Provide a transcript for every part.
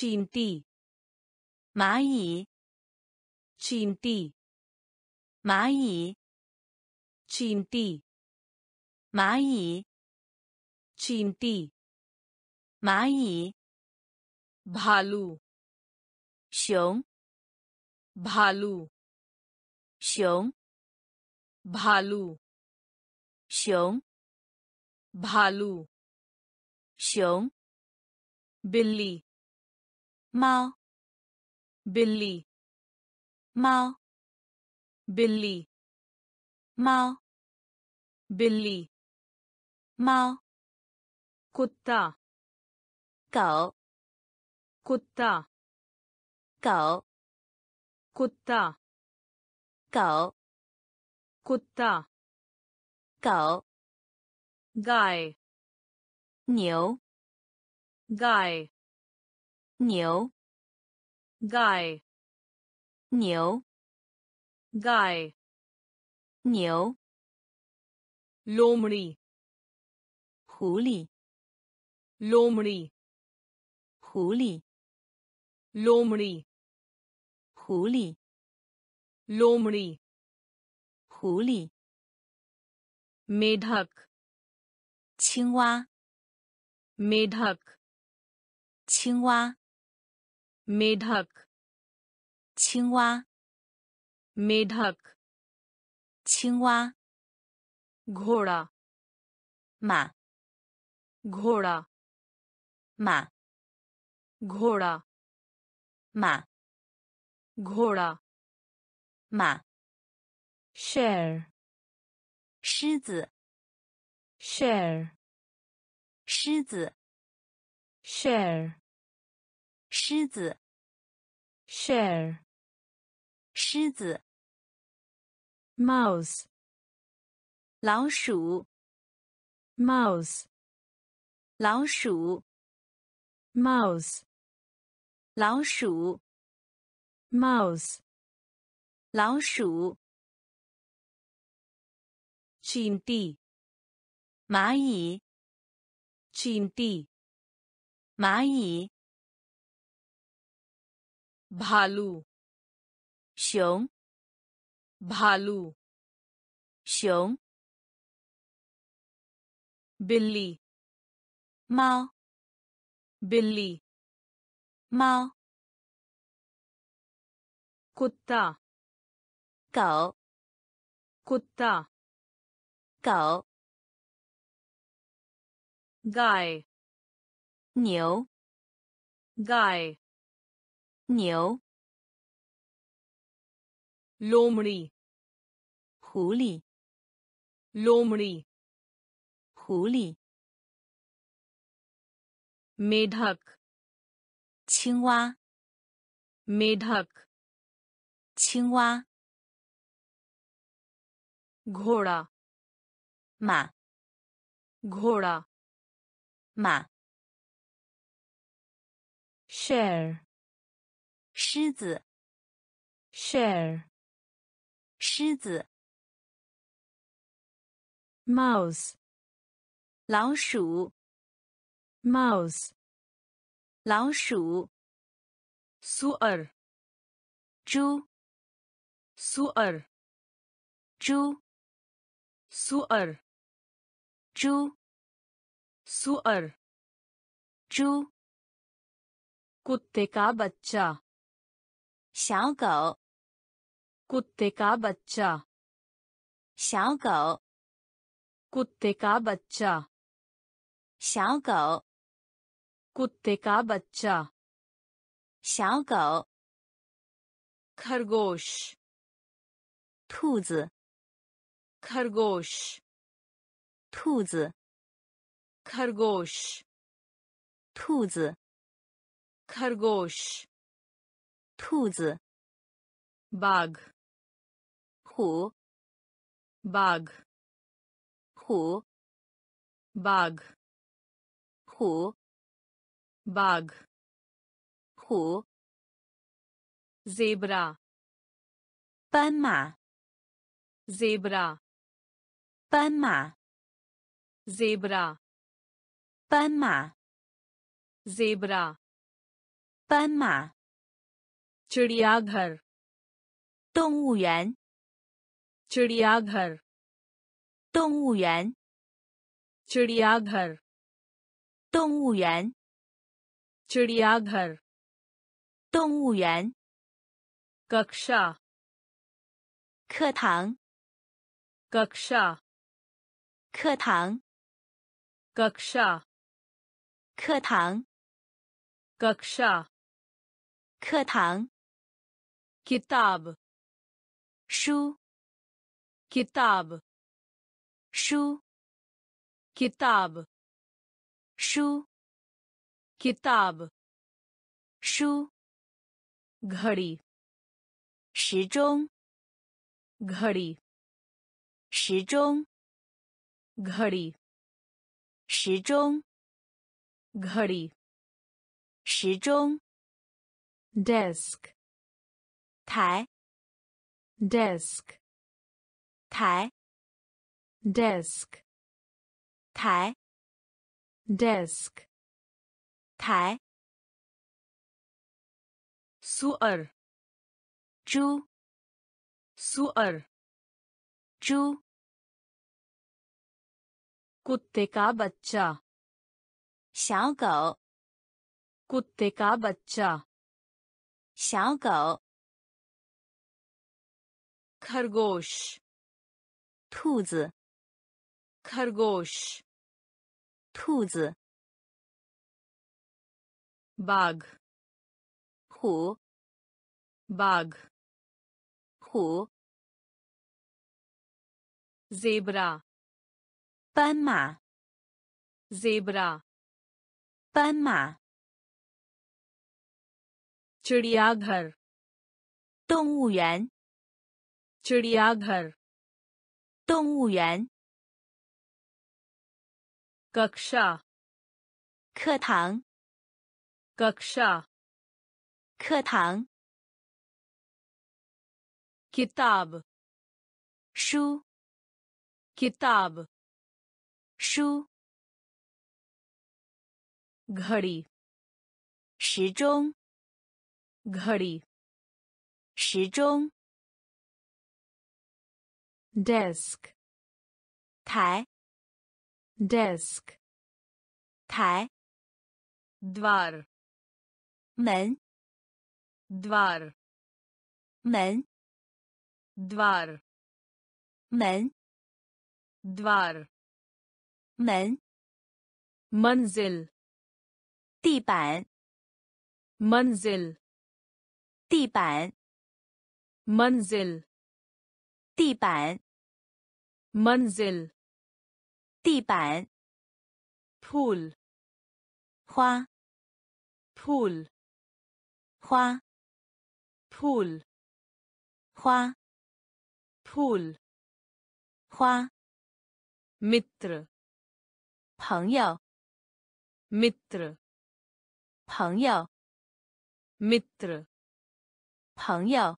चींटी 蚂蚁 चींटी 蚂蚁 चींटी 蚂蚁 चींटी 蚂蚁 भालू 熊 भालू 熊 भालू 熊 भालू 熊 बिल्ली 猫 बिल्ली 猫 बिल्ली 猫 बिल्ली 猫 कुत्ता 狗 कुत्ता 狗 कुत्ता 狗 कुत्ता 狗 गाय 牛 गाय 牛 गाय 牛 गाय 牛 लोमड़ी 狐狸 लोमड़ी 狐狸 लोमड़ी 狐狸 लोमड़ी 狐狸 मेढक 青蛙 मेढक 青蛙 मेढक 青蛙 मेढक 青蛙 घोड़ा 马 घोड़ा 马 घोड़ा 马 घोड़ा 马 शेर 狮子 शेर 狮子 शेर 狮子 शेर 狮子 mouse 老鼠 mouse 老鼠 mouse 老鼠 mouse 老鼠 चींटी 蚂蚁 चींटी 蚂蚁 भालू 熊 भालू 熊 बिल्ली 猫 बिल्ली 猫 कुत्ता 狗 कुत्ता 狗 गाय 牛 गाय 牛 लोमड़ी 狐狸 लोमड़ी 狐狸 मेढक 青蛙 मेढक 青蛙 घोड़ा 马 घोड़ा 马 शेर 狮子 शेर 狮子 mouse 老鼠 mouse 老鼠 सुअर 猪 सुअर 猪 सुअर 猪 सुअर 猪 कुत्ते का बच्चा 小狗 कुत्ते का बच्चा 小狗 कुत्ते का बच्चा 小狗 कुत्ते का बच्चा 小狗 खरगोश 兔子 खरगोश 兔子 खरगोश 兔子 खरगोश 兔子 बाघ 虎 बाघ 虎 बाघ 虎 बाघ 虎 जेब्रा 斑马 जेब्रा 斑马 जेब्रा 斑马 जेब्रा 斑马， चिड़ियाघर 动物园， चिड़ियाघर 动物园， चिड़ियाघर 动物园， चिड़ियाघर 动物园， कक्षा 课堂， कक्षा 课堂， कक्षा 课堂， कक्षा 课堂， किताब 书， किताब 书， किताब 书， किताब 书， घड़ी 时钟， घड़ी 时钟， घड़ी 时钟， घड़ी 时钟， डेस्क 台， डेस्क 台， डेस्क 台， डेस्क 台， सुअर 猪， सुअर 猪， कुत्ते का बच्चा 小狗， कुत्ते का बच्चा 小狗， खरगोश 兔子， खरगोश 兔子， बाघ 虎， बाघ 虎， जेबरा 斑马， जेबरा 斑马， चिड़ियाघर 动物园， चिड़ियाघर 动物园， कक्षा 课堂， कक्षा 课堂， किताब 书， किताब 书， घड़ी 时钟， घड़ी 时钟， डेस्क 台， डेस्क 台， द्वार 门， द्वार 门， द्वार 门， द्वार 门， मंजिल 地板， मंजिल 地板， मंजिल 地板， मंजिल 地板， फूल 花， फूल 花， फूल 花， फूल 花， मित्र 朋友， मित्र 朋友， मित्र 朋友，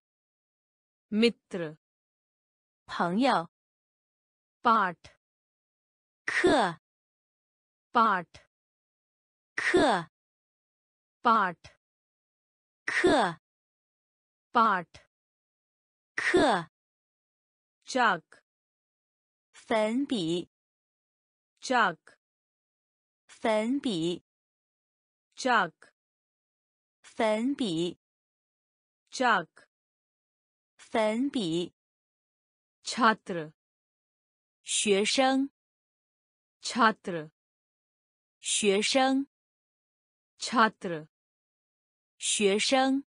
मित्र 朋友， पाठ 课， पाठ 课， पाठ 课， पाठ 课， चाक 粉笔， चाक 粉笔， चाक 粉笔， चाक 粉笔， छात्र 学生， छात्र 学生， छात्र 学生，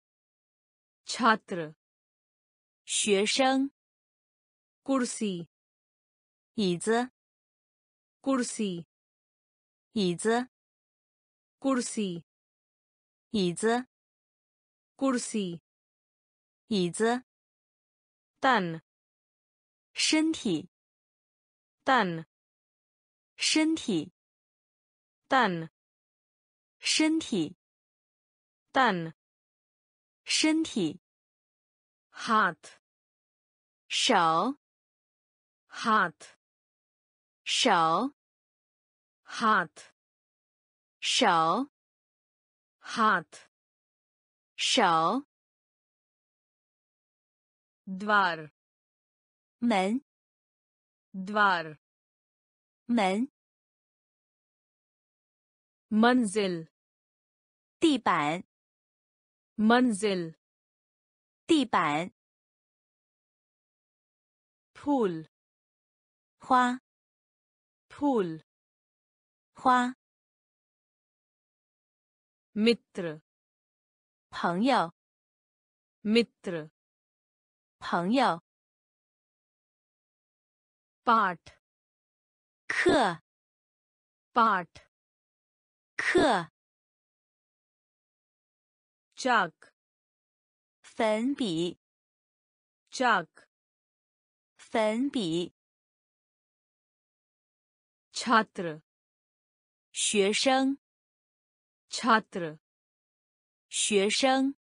छात्र 学生， कुर्सी 椅子， कुर्सी 椅子， कुर्सी 椅子， कुर्सी 椅子， तन 身体， तन 身体， तन 身体， तन 身体， हाथ 手， हाथ 手， हाथ 手， हाथ 手 द्वार 门 द्वार 门 मंजिल 地板 मंजिल 地板 फूल 花 फूल 花 मित्र 朋友 मित्र 朋友 पाठ 课 पाठ 课 चाक 粉笔 चाक 粉笔 छात्र 学生 छात्र 学生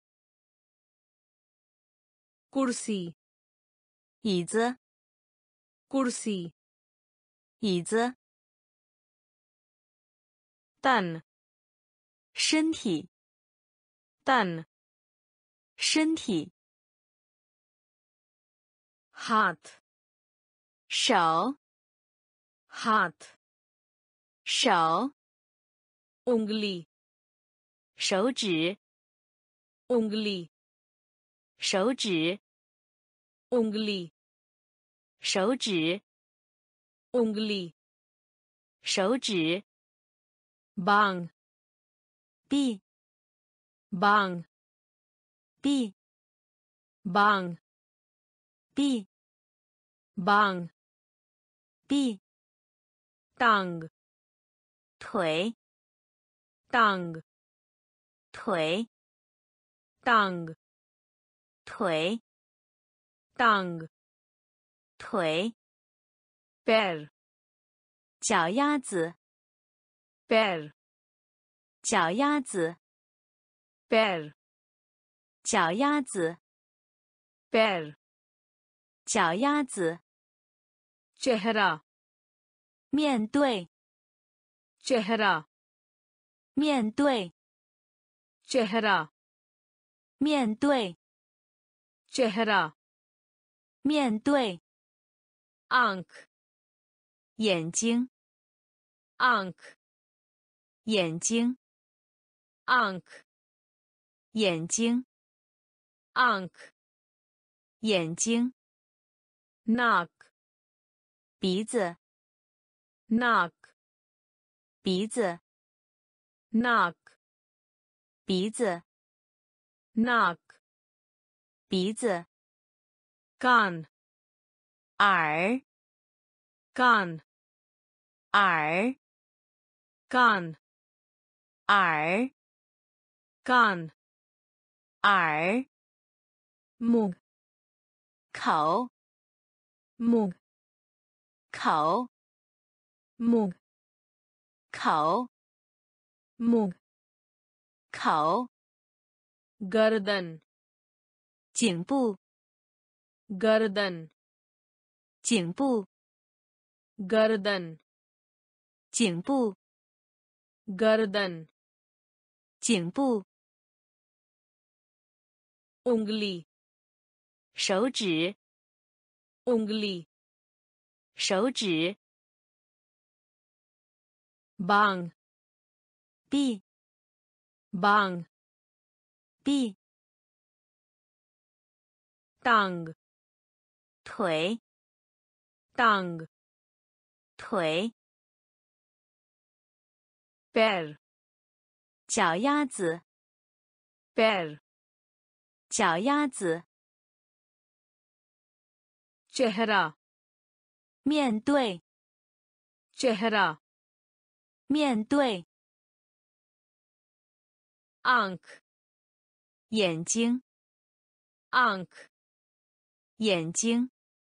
कुर्सी 椅子 कुर्सी 椅子 तन 身体 तन 身体 हाथ 手 हाथ 手 उंगली 手指 उंगली 手指 उंगली 手指 उंगली 手指 बांग 臂 बांग 臂 बांग 臂 बांग 臂 टांग 腿 टांग 腿 टांग 腿 टांग 腿 पैर 脚丫子 पैर 脚丫子 पैर 脚丫子 पैर 脚丫子 चेहरा 面对 चेहरा 面对 चेहरा 面对 चेहरा 面对 आंख 眼睛 आंख 眼睛 आंख 眼睛 आंख 眼睛 नाक 鼻子 नाक 鼻子 नाक 鼻子 नाक 鼻子 कान 耳 कान 耳 कान 耳 कान 耳 मुंह 口 मुंह 口 मुंह 口 मुंह 口 गर्दन 颈部 गर्दन 颈部 गर्दन 颈部 गर्दन 颈部 उंगली 手指 उंगली 手指 बांग 臂 बांग 臂 टांग 腿 टांग 腿 पैर 脚丫子 पैर 脚丫子 चेहरा 面对 चेहरा 面对 आंख 眼睛 आंख 眼睛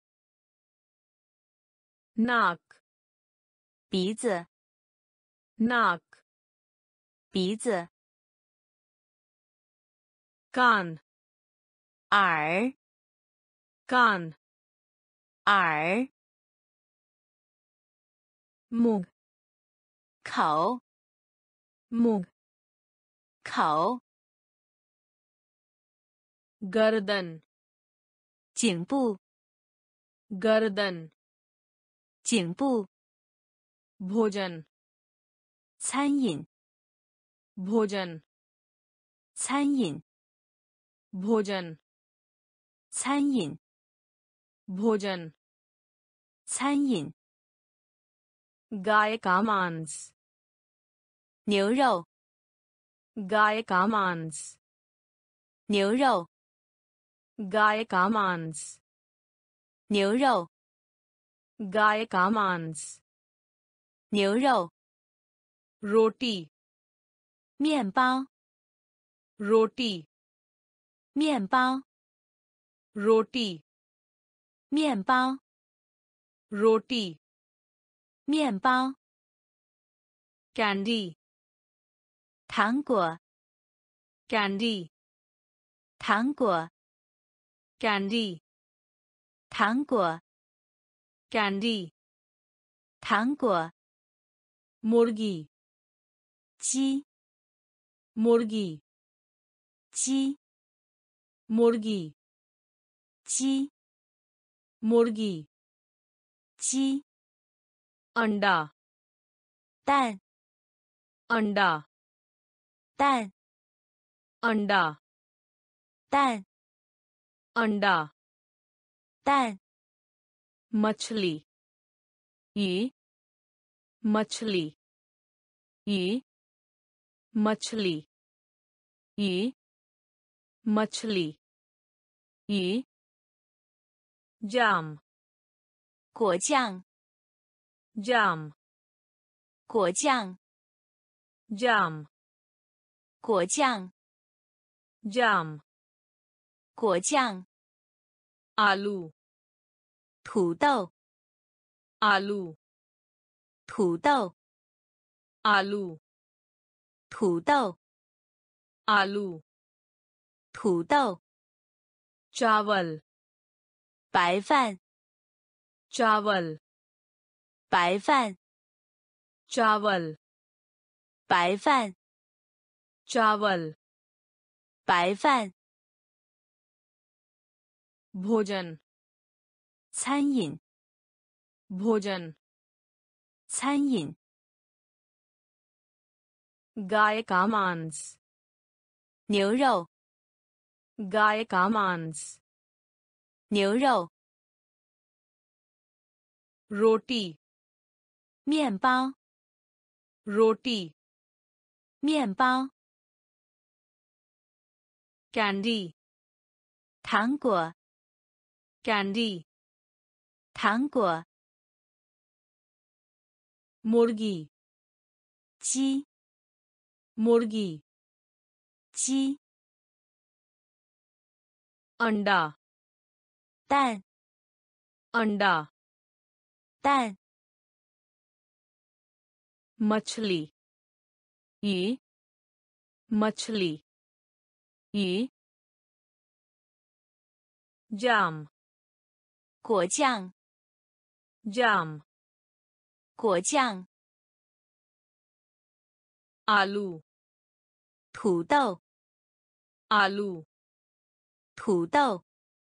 नाक 鼻子 नाक 鼻子 कान 耳 कान 耳 मुंह 口 मुंह 口 गर्दन 颈部 गर्दन 颈部 भोजन 餐饮 भोजन 餐饮 भोजन 餐饮 भोजन 餐饮 गाय का मांस 牛肉 गाय का मांस 牛肉 गाय का मांस 牛肉 गाय का मांस 牛肉 रोटी 面包 रोटी 面包 रोटी 面包 रोटी 面包 कैंडी 糖果 कैंडी 糖果 कैंडी 糖果 कैंडी 糖果 मुर्गी 鸡 मुर्गी 鸡 मुर्गी 鸡 मुर्गी 鸡 अंडा 蛋 अंडा 蛋 अंडा 蛋 अंडा 蛋 मछली 鱼 मछली 鱼 मछली 鱼 मछली 鱼 जाम 果酱 जाम 果酱 जाम 果酱 जाम 果酱 आलू 土豆 आलू 土豆 आलू 土豆 आलू 土豆 चावल 白饭 चावल 白饭 चावल 白饭 चावल 白饭 भोजन 餐饮 भोजन 餐饮 गाय का मांस 牛肉 गाय का मांस 牛肉 रोटी 面包 रोटी 面包 कैंडी 糖果 कैंडी 糖果 मुर्गी 鸡 मुर्गी 鸡 अंडा 蛋 अंडा 蛋 मछली 鱼 मछली 鱼 जाम 果酱 जाम 果酱 आलू 土豆 आलू 土豆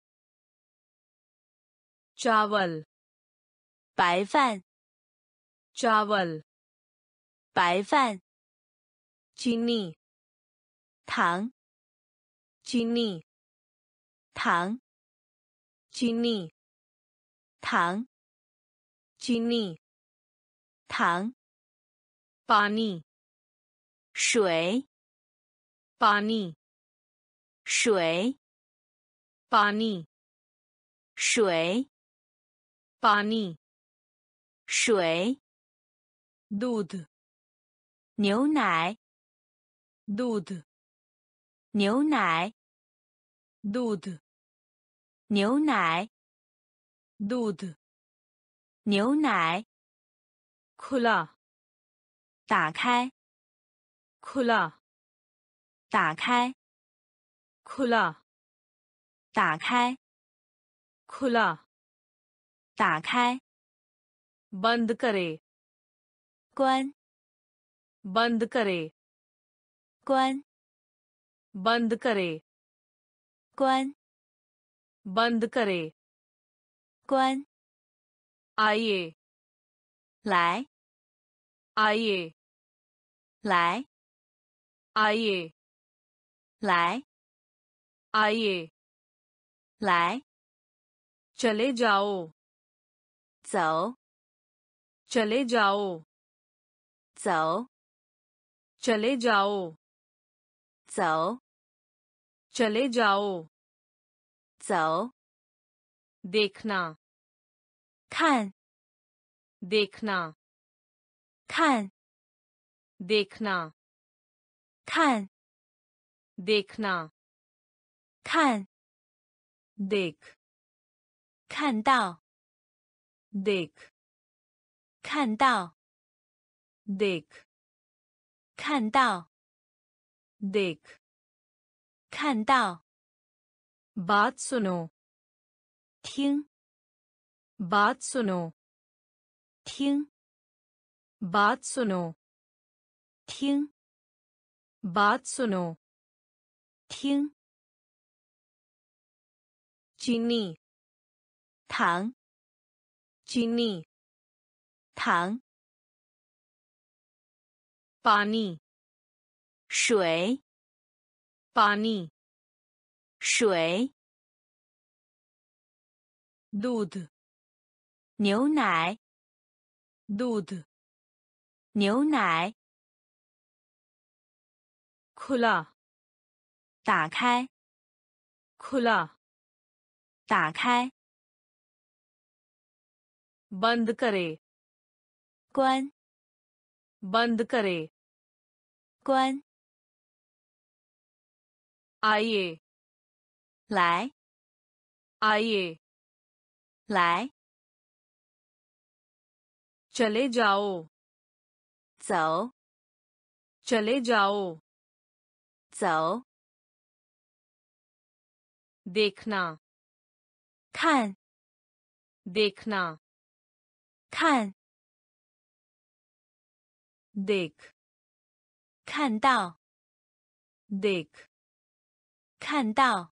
चावल 白饭 चावल 白饭 चीनी 糖 चीनी 糖 चीनी 糖 चीनी 糖 पानी 水 पानी 水 पानी 水 पानी 水 दूध 牛奶 दूध 牛奶 दूध 牛奶 दूध 牛奶 खुला 打开 खुला 打开 खुला 打开 खुला 打开 बंद करे 关 बंद करे 关 बंद करे 关 बंद करे 关 आइए 来 आइए 来 आइए 来 आइए 来 चले जाओ 走 चले जाओ 走 चले जाओ 走 चले जाओ 走 देखना 看 देखना 看 देखना 看 देखना 看 देख 看到 देख 看到 देख 看到 देख 看到 बात सुनो 听 बात सुनो 听 बात सुनो 听 बात सुनो 听 चीनी 糖 चीनी 糖 पानी 水 पानी 水 दूध 牛奶 दूध 牛奶 खुला 打开 खुला 打开 बंद करे 关 बंद करे 关 आइए 来 आइए 来 चले जाओ 走 चले जाओ 走 देखना 看 देखना 看 देख 看到 देख 看到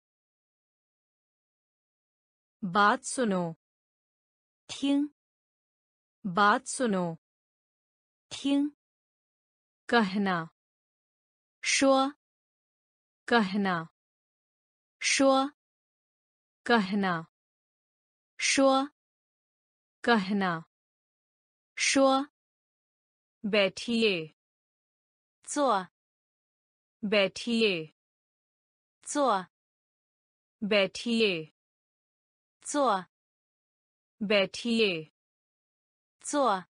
बात सुनो 听 बात सुनो 听 कहना 说 कहना 说 कहना 说 कहना 说 बैठिए 坐 बैठिए 坐 बैठिए 坐 बैठिए 坐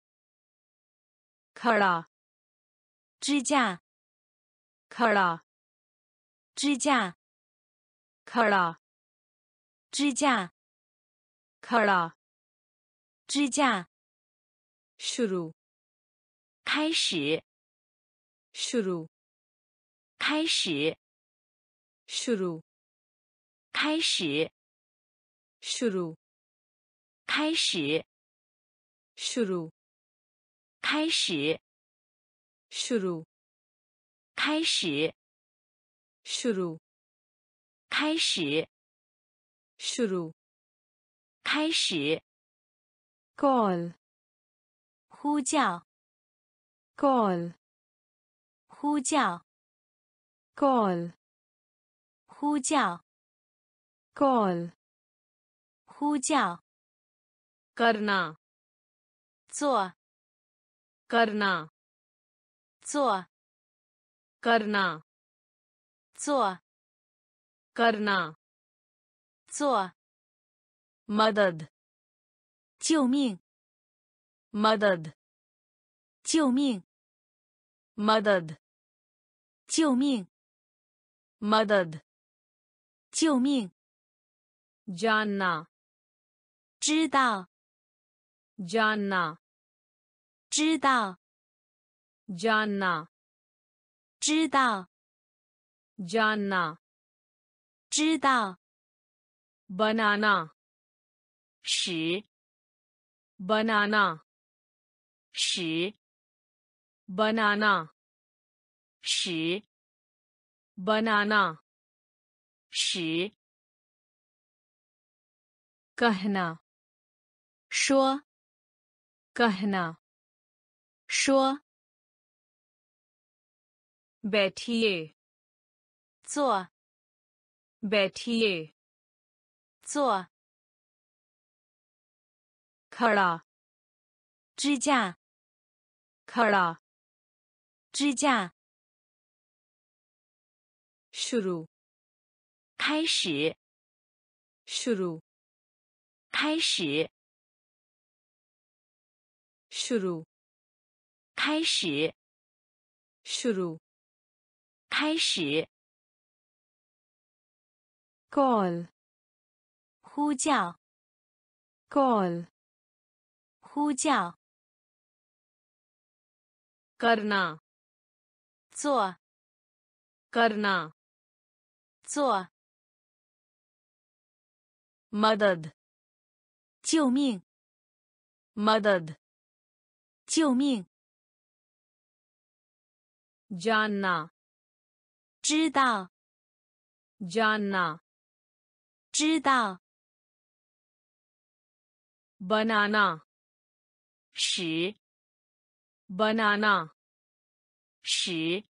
खड़ा 支架 खड़ा 支架 खड़ा 支架 खड़ा 支架 शुरू 开始 शुरू 开始 शुरू 开始 शुरू 开始 शुरू 开始 शुरू 开始 शुरू 开始 शुरू 开始 कॉल 呼叫 कॉल 呼叫 कॉल 呼叫 कॉल 呼叫 करना 做 करना 做 करना 做 करना 做 मदद 救命 मदद 救命 मदद 救命 मदद 救命 जानना 知道 जानना 知道 जानना 知道 जानना 知道 बनाना 使 बनाना 使 बनाना 使 बनाना 使 कहना 说 कहना 说 बैठिए 坐 बैठिए 坐 खड़ा 支架 खड़ा 支架 शुरू 开始 शुरू 开始 शुरू 开始 शुरू 开始 कॉल 呼叫 कॉल 呼叫 करना 做 करना 做 मदद 救命 मदद 救命 जानना 知道 जानना 知道 बनाना 使 बनाना 使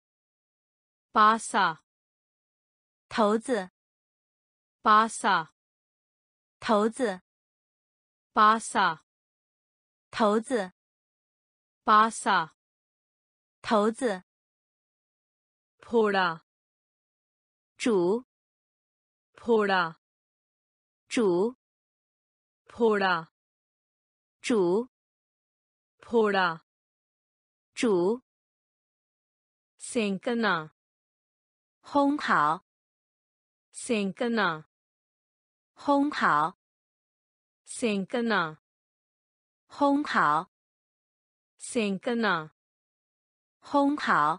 पासा 头子 पासा 头子 पासा 头子 पासा 头子 फोड़ा 煮 फोड़ा 煮 फोड़ा 煮 फोड़ा 煮 सेंकना 烘烤 सेंकना 烘烤 सेंकना 烘烤 सेंकना 烘烤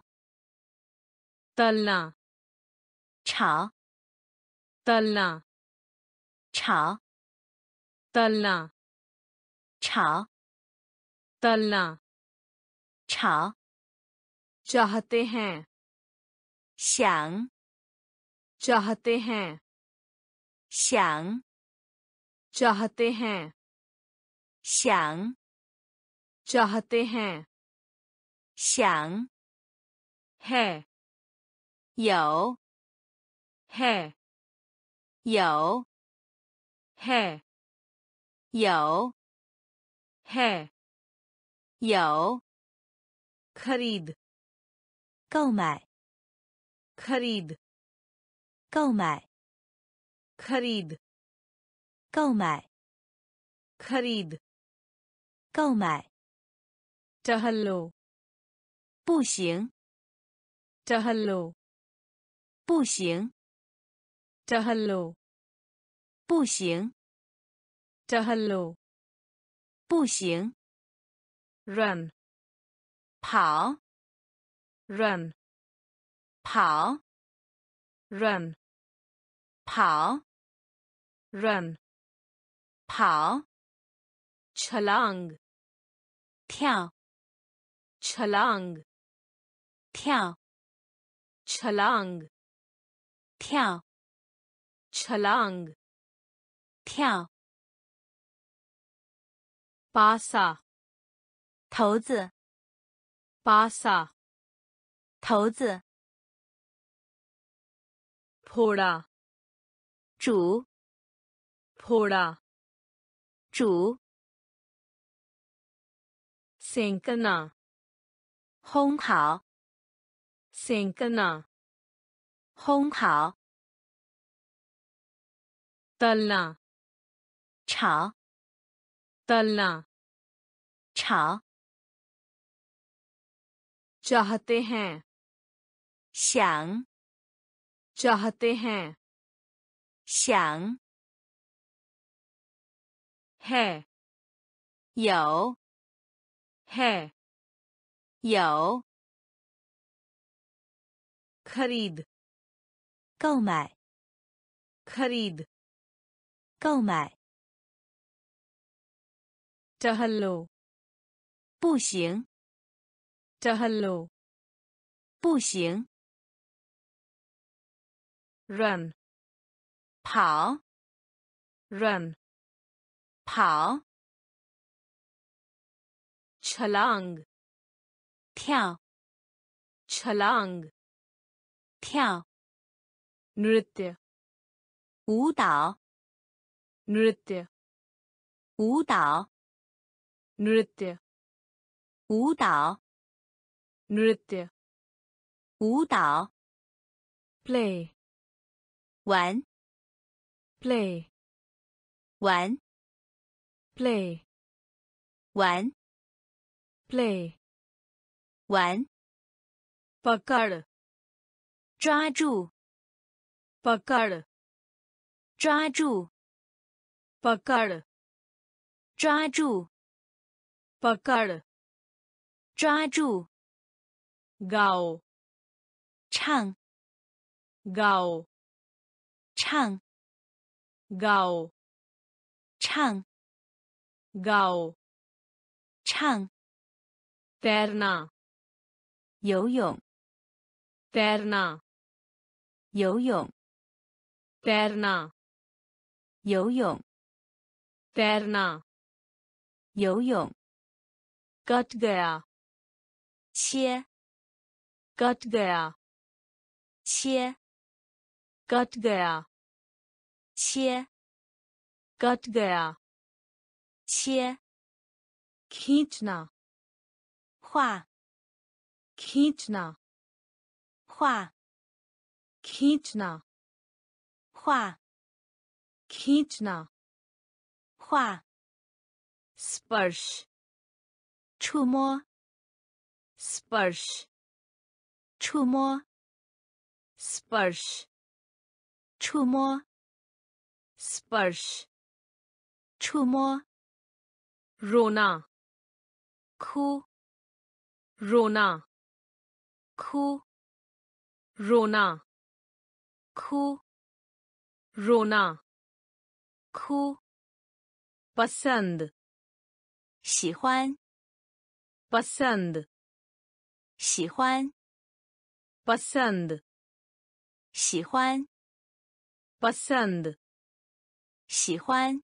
तलना 炒 तलना 炒 तलना 炒 तलना 炒 चाहते हैं 想 चाहते हैं 想 चाहते हैं 想 चाहते हैं 想 है 有 है 有 है 有 है 有 खरीद 购买 खरीद 购买 खरीद 购买 खरीद 购买 टहलो 步行 टहलो 步行 टहलो 步行 टहलो 步行 run 跑 run 跑 run 跑 run 跑 छलांग 跳 छलांग 跳 छलांग 跳 छलांग 跳 पासा 头子 पासा 头子 फोड़ा 煮 फोड़ा 煮 सेंकना 烘烤 सेंकना 烘烤 तलना 炒 तलना 炒 चाहते हैं 想 चाहते हैं 想 है 有 है 有 खरीद 购买 खरीद 购买 टहलो 步行 टहलो 步行 run 跑 run 跑 छलांग 跳 छलांग 跳 नृत्य 舞蹈 नृत्य 舞蹈 नृत्य 舞蹈 नृत्य 舞蹈 play 玩 play 玩 play 玩 play 玩 पकड़ 抓住 पकड़ 抓住 पकड़ 抓住 पकड़ 抓住 गाओ 唱 गाओ 唱 गाओ 唱 गाओ 唱 तैरना 游泳 तैरना 游泳 तैरना 游泳 तैरना 游泳 कट गया 切 कट गया 切 कट गया 切 कट गया 切 खींचना 画 खींचना 画 खींचना 画 खींचना 画 स्पर्श 触摸 स्पर्श 触摸 स्पर्श 触摸 स्पर्श 触摸 रोना 哭 रोना 哭 रोना 哭 रोना 哭 पसंद 喜欢 पसंद 喜欢 पसंद 喜欢 पसंद 喜欢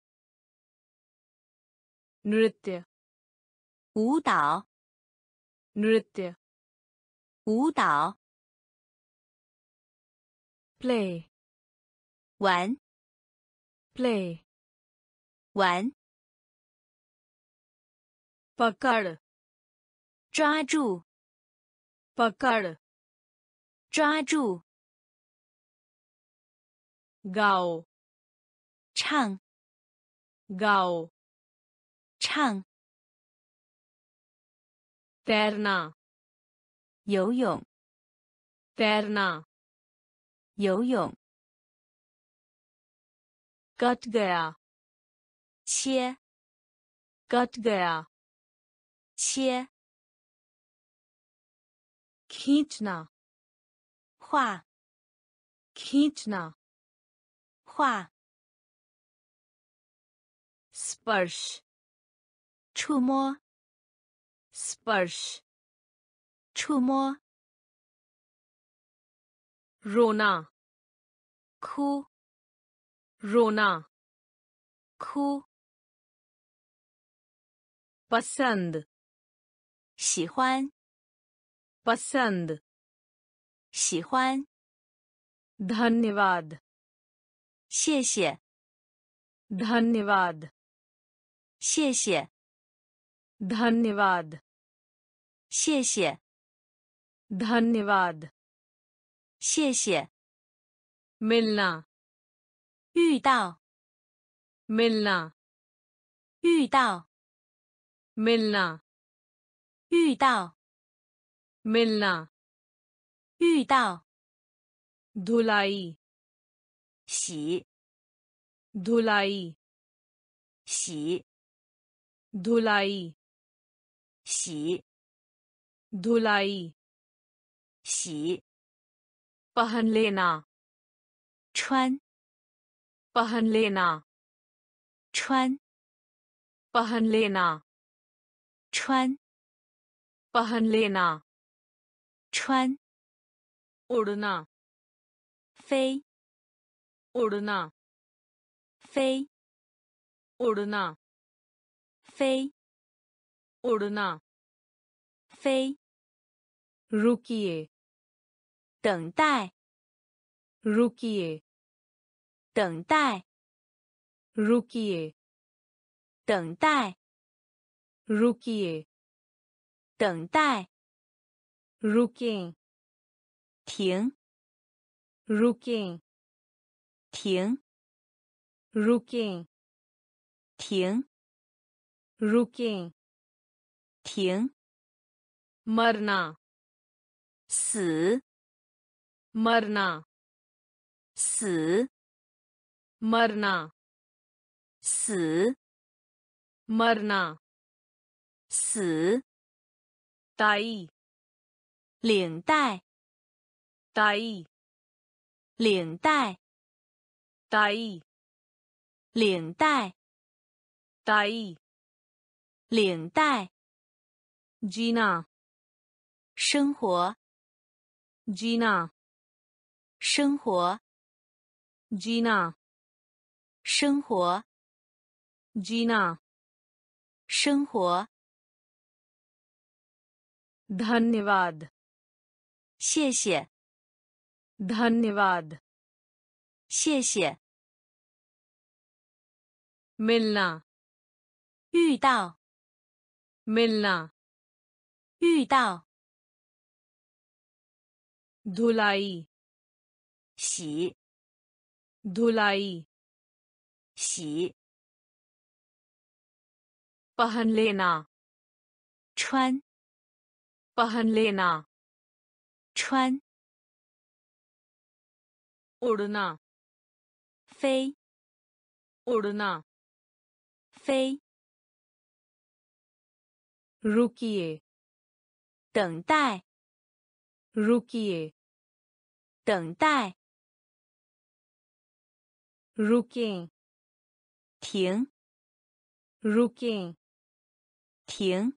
नृत्य 舞蹈 नृत्य 舞蹈 play 玩 play 玩 पकड़ 抓住 पकड़ 抓住 गाओ 唱 गाओ 唱 तैरना 游泳 तैरना 游泳 कट गया 切 कट गया 切 खींचना 画 खींचना 画 स्पर्श 触摸 स्पर्श 触摸 रोना 哭 रोना 哭 पसंद 喜欢 पसंद 喜欢 धन्यवाद 谢谢 धन्यवाद 谢谢 धन्यवाद 谢谢 धन्यवाद 谢谢 मिलना 遇到 मिलना 遇到 मिलना 遇到 मिलना 遇到 धुलाई 洗 धुलाई 洗 धुलाई 洗 धुलाई 洗 पहन लेना 穿 पहन लेना 穿 पहन लेना 穿 पहन लेना 穿 उड़ना 飞 उड़ना 飞 उड़ना 飞 उड़ना 飞 रुकिए 等待 रुकिए 等待 रुकिए 等待 रुकिए 等待 रुकें 停 रुकें 停 रुकें 停 रुकें 停 मरना 死 मरना 死 मरना 死 मरना 死 ताई 领带 ताई 领带 ताई 领带 ताई 领带 जीना 生活 जीना 生活 जीना 生活 जीना 生活 धन्यवाद 谢谢 धन्यवाद 谢谢 मिलना 遇到 मिलना 遇到 धुलाई 洗 धुलाई 洗 पहन लेना 穿 पहन लेना 穿 उड़ना 飞 उड़ना 飞 रुकिए 等待 रुकिए 等待 रुकें 停 रुकें 停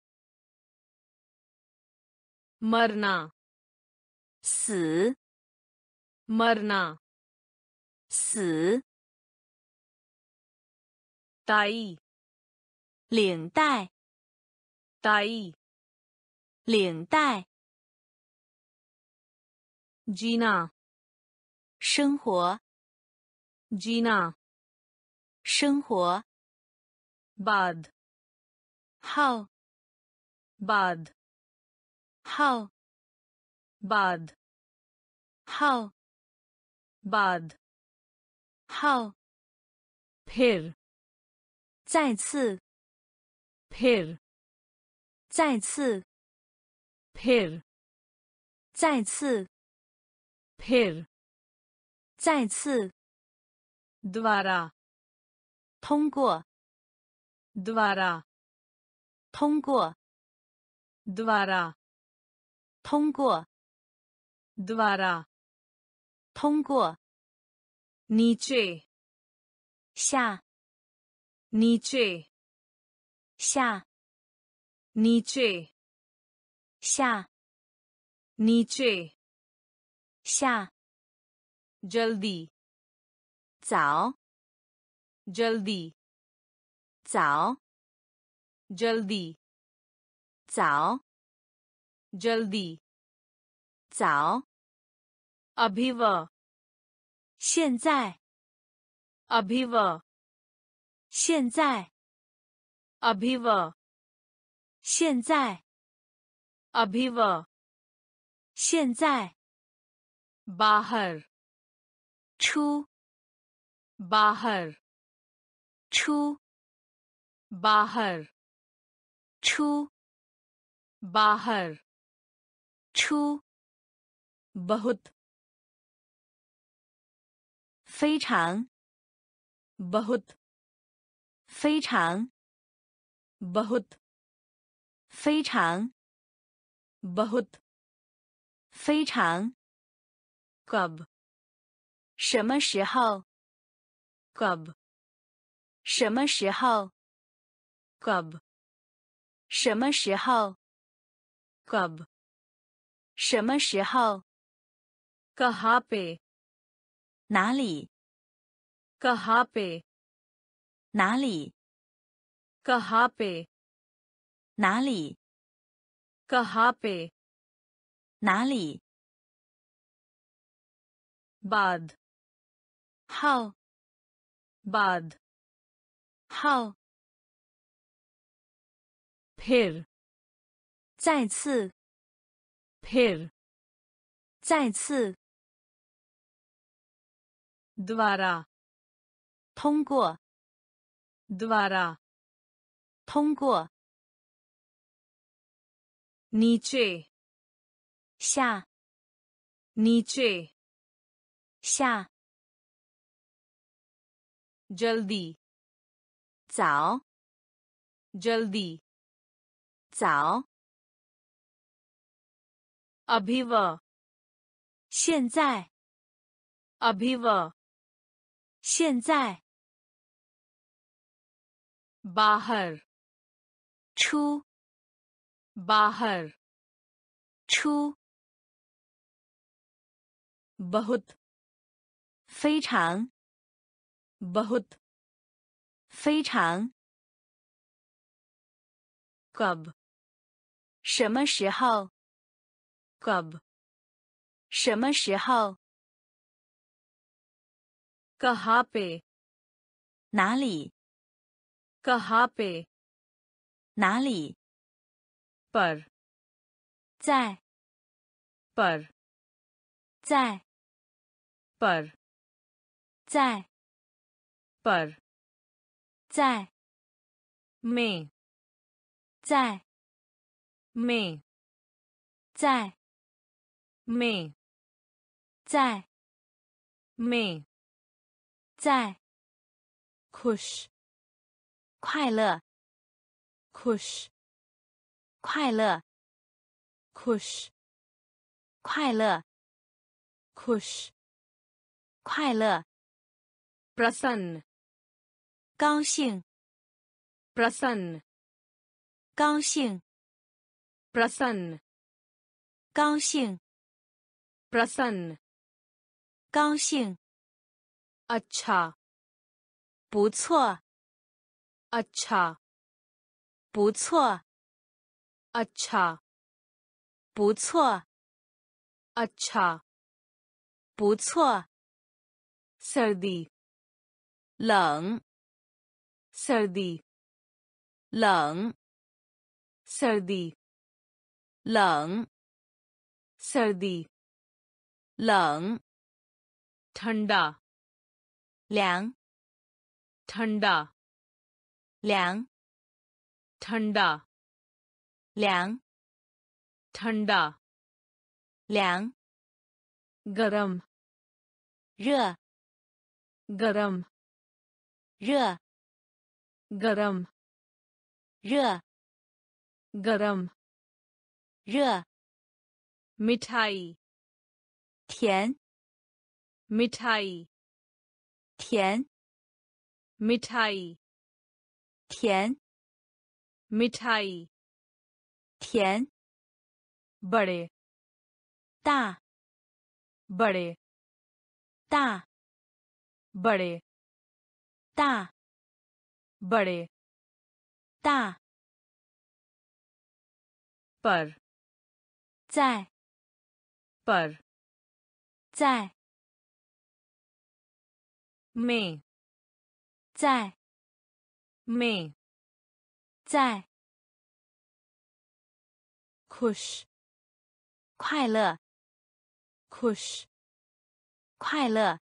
मरना 死 मरना 死 ताई 领带 ताई 领带 जीना 生活 जीना 生活 बाद 号 बाद 号 बाद 号 बाद 号 फिर 再次 फिर 再次 फिर 再次 फिर 再次 द्वारा 通过 द्वारा 通过 द्वारा 通过 द्वारा 通过 नीचे 下 नीचे 下 नीचे 下 नीचे 下 जल्दी 早 जल्दी 早 जल्दी 早 जल्दी 早 अभिव 现在 अभिव 现在 अभिव 现在 अभिव 现在 बाहर 出 बाहर 出 बाहर 出 बाहर 出 बहुत 非常 बहुत 非常 बहुत 非常 बहुत 非常 कब 什么时候 कब 什么时候 कब 什么时候 कब 什么时候 कहाँ पे 哪里 कहाँ पे 哪里 कहाँ पे 哪里？ कहाँ पे 哪里？ बाद 后 बाद 后 फिर 再次 फिर 再次 द्वारा 通过 द्वारा 通过 नीचे 下 नीचे 下 जल्दी 早 जल्दी 早 अभी वह 现在 अभी वह 现在 बाहर 出 बाहर 出 बहुत 非常 बहुत 非常 कब 什么时候 कब 什么时候 कहाँ पे 哪里 कहाँ पे 哪里 पर 在 पर 在 पर 在 पर 在 में 在 में 在 में 在 में 在 खुश 快乐 खुश 快乐 खुश 快乐 खुश 快乐 प्रसन्न 高兴 प्रसन्न 高兴 प्रसन्न 高兴 प्रसन्न 高兴 अच्छा 不错 अच्छा 不错 अच्छा 不错 अच्छा 不错 सर्दी 冷 सर्दी 冷 सर्दी 冷 सर्दी 冷 ठंडा 凉 ठंडा 凉 ठंडा 凉 ठंडा 凉 गरम 热 गरम 热 गरम 热 गरम 热 मिठाई 甜 मिठाई 甜 मिठाई 甜 मिठाई 甜 बड़े 大 बड़े 大 बड़े 大 बड़े 大 पर 在 पर 在 में 在 में 在 खुश 快乐 खुश 快乐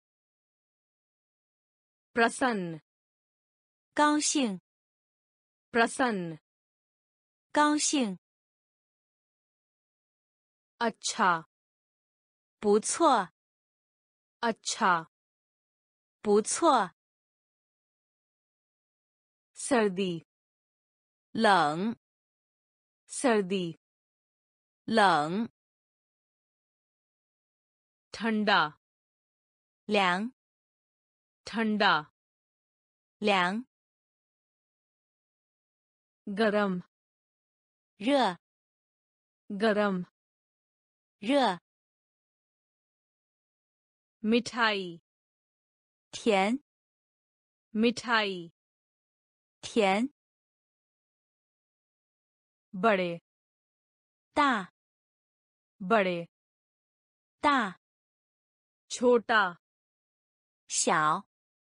प्रसन्न 高兴 प्रसन्न 高兴 अच्छा 不错 अच्छा 不错 सर्दी 冷 सर्दी 冷 ठंडा 凉 ठंडा 凉 गरम 热 गरम 热 मिठाई 甜 मिठाई 甜 बड़े 大 बड़े 大 छोटा 小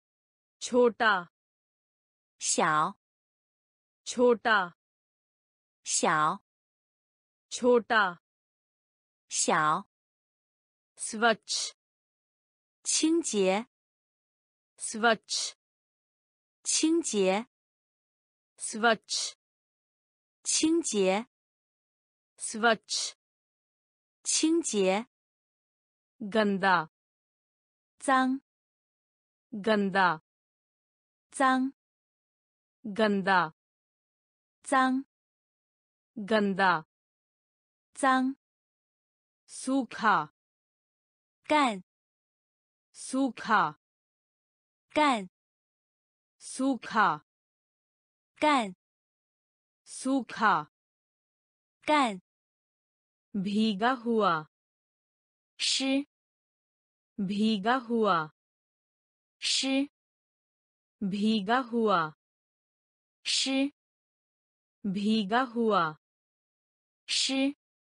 छोटा 小 छोटा 小 छोटा 小 स्वच्छ 清洁 स्वच्छ 清洁 स्वच्छ 清洁 स्वच्छ 清洁 गंदा 脏 गंदा 脏 गंदा 脏 गंदा 脏 सूखा 干 सूखा 干 सूखा 干 सूखा 干 भीगा हुआ 湿 भीगा हुआ 湿 भीगा हुआ 湿 भीगा हुआ 湿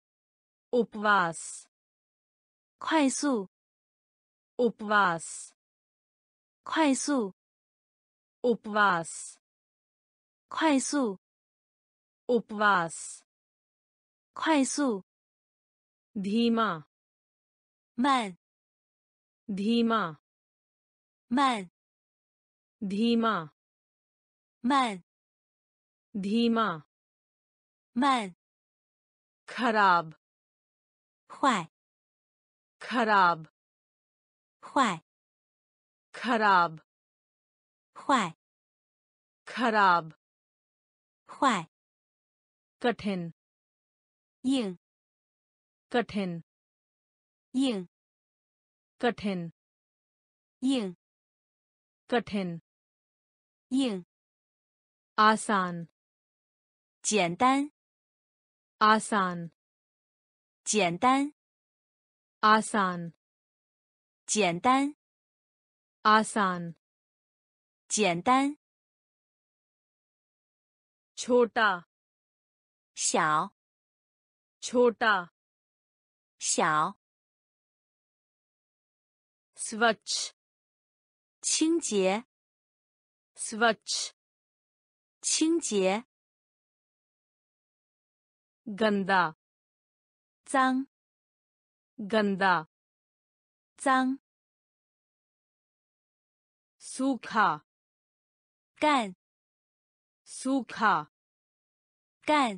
उपवास 快速 उपवास 快速 उपवास 快速 उपवास 快速 धीमा 慢 धीमा 慢 धीमा 慢 धीमा 慢 खराब 坏 खराब 坏 खराब 坏 खराब 坏 कठिन 硬 कठिन 硬 कठिन 硬 कठिन 硬 आसान 简单 आसान 简单 आसान 简单 आसान 简单 छोटा 小 छोटा 小 स्वच्छ 清洁 स्वच्छ 清洁 गंदा 脏 गंदा 脏 सूखा 干 सूखा 干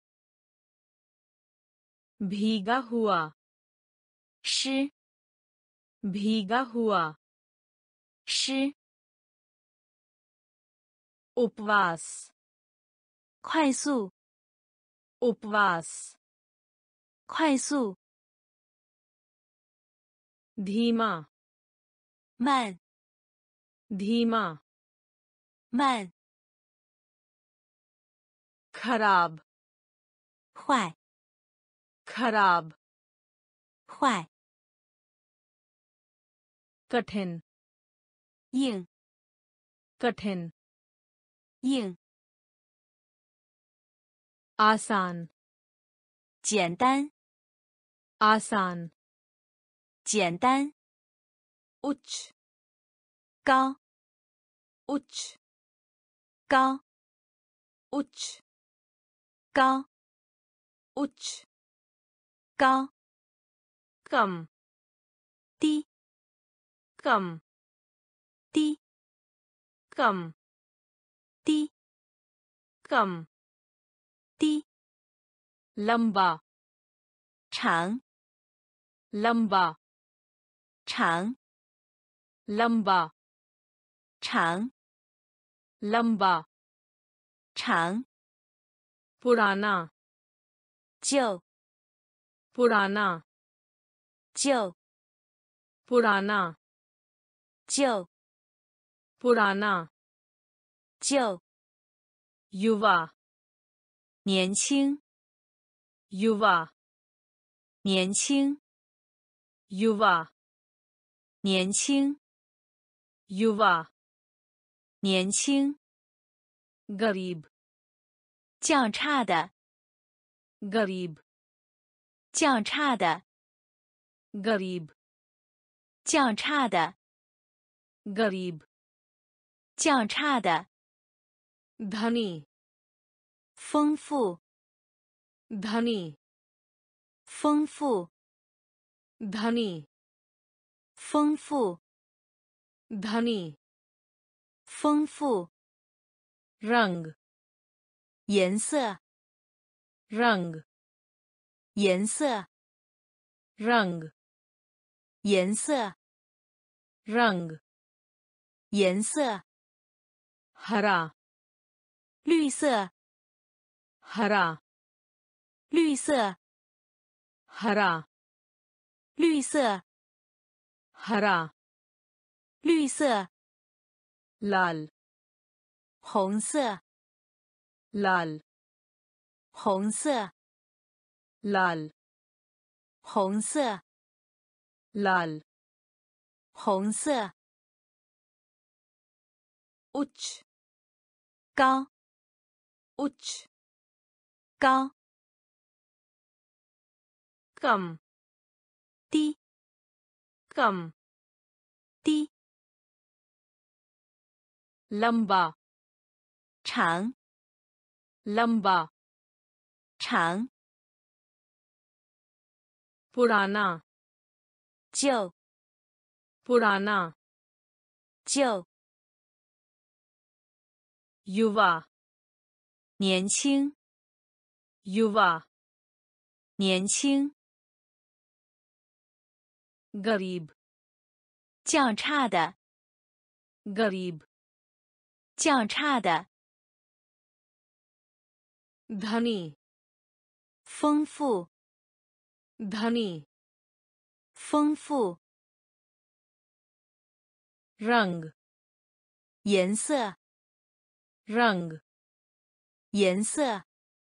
भीगा हुआ 湿 भीगा हुआ 湿 उपवास 快速 उपवास 快速 धीमा 慢 धीमा 慢 खराब 坏 खराब 坏 कठिन 硬 कठिन 硬 आसान 简单 आसान 简单 उच्च 高 उच्च 高 उच्च 高 उच्च 高 कम 低 कम 低 कम 低 कम 低 लंबा 长 लंबा 长 लंबा 长 लंबा 长 पुराना 旧 पुराना 旧 पुराना 旧 पुराना 旧 युवा 年轻 युवा 年轻 युवा 年轻 युवा 年轻 गरीब 较差的 गरीब 较差的， गरीब 较差的， गरीब 较差的， धनी 丰富， धनी 丰富， धनी 丰富， धनी 丰富， रंग 颜色， रंग 颜色， रंग 颜色， रंग 颜色， हरा 绿色， हरा 绿色， हरा 绿色， हरा 绿色， लाल 红色， लाल 红色， लाल 红色， लाल 红色， उच्च 高， उच्च 高， कम 低， कम 低， लंबा 长， लंबा 长， पुराना 旧， पुराना 旧， युवा 年轻， युवा 年轻， गरीब 较差的， गरीब 较差的， धनी 丰富， धनी 丰富， रंग 颜色， रंग 颜色，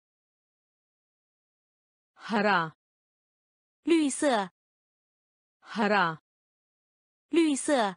हरा 绿色， हरा 绿色，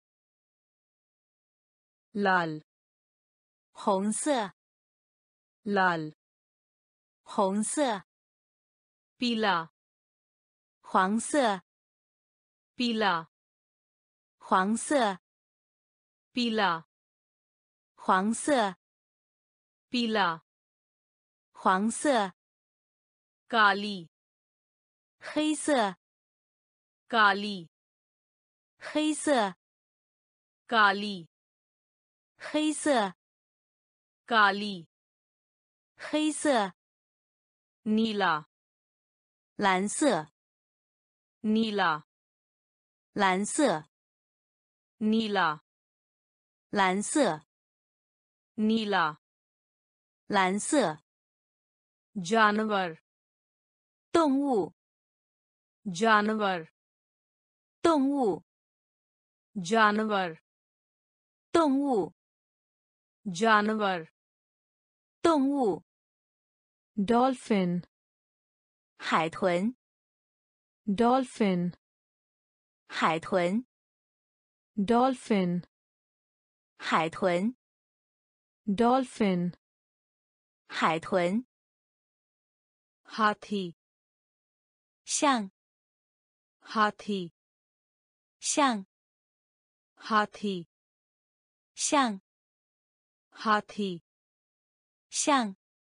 लाल 红色， लाल 红色， पीला 黄色， पीला 黄色， पीला 黄色， पीला 黄色， काली 黑色， काली 黑色， काली 黑色， काली 黑色， नीला 蓝色， नीला 蓝色， नीला 蓝色， नीला 蓝色， जानवर 动物， जानवर 动物， जानवर 动物， जानवर 动物， डॉल्फिन 海豚， डॉल्फिन 海豚， डॉल्फिन 海豚， डॉल्फिन 海豚， हाथी 象， हाथी 象， हाथी 象， हाथी 象，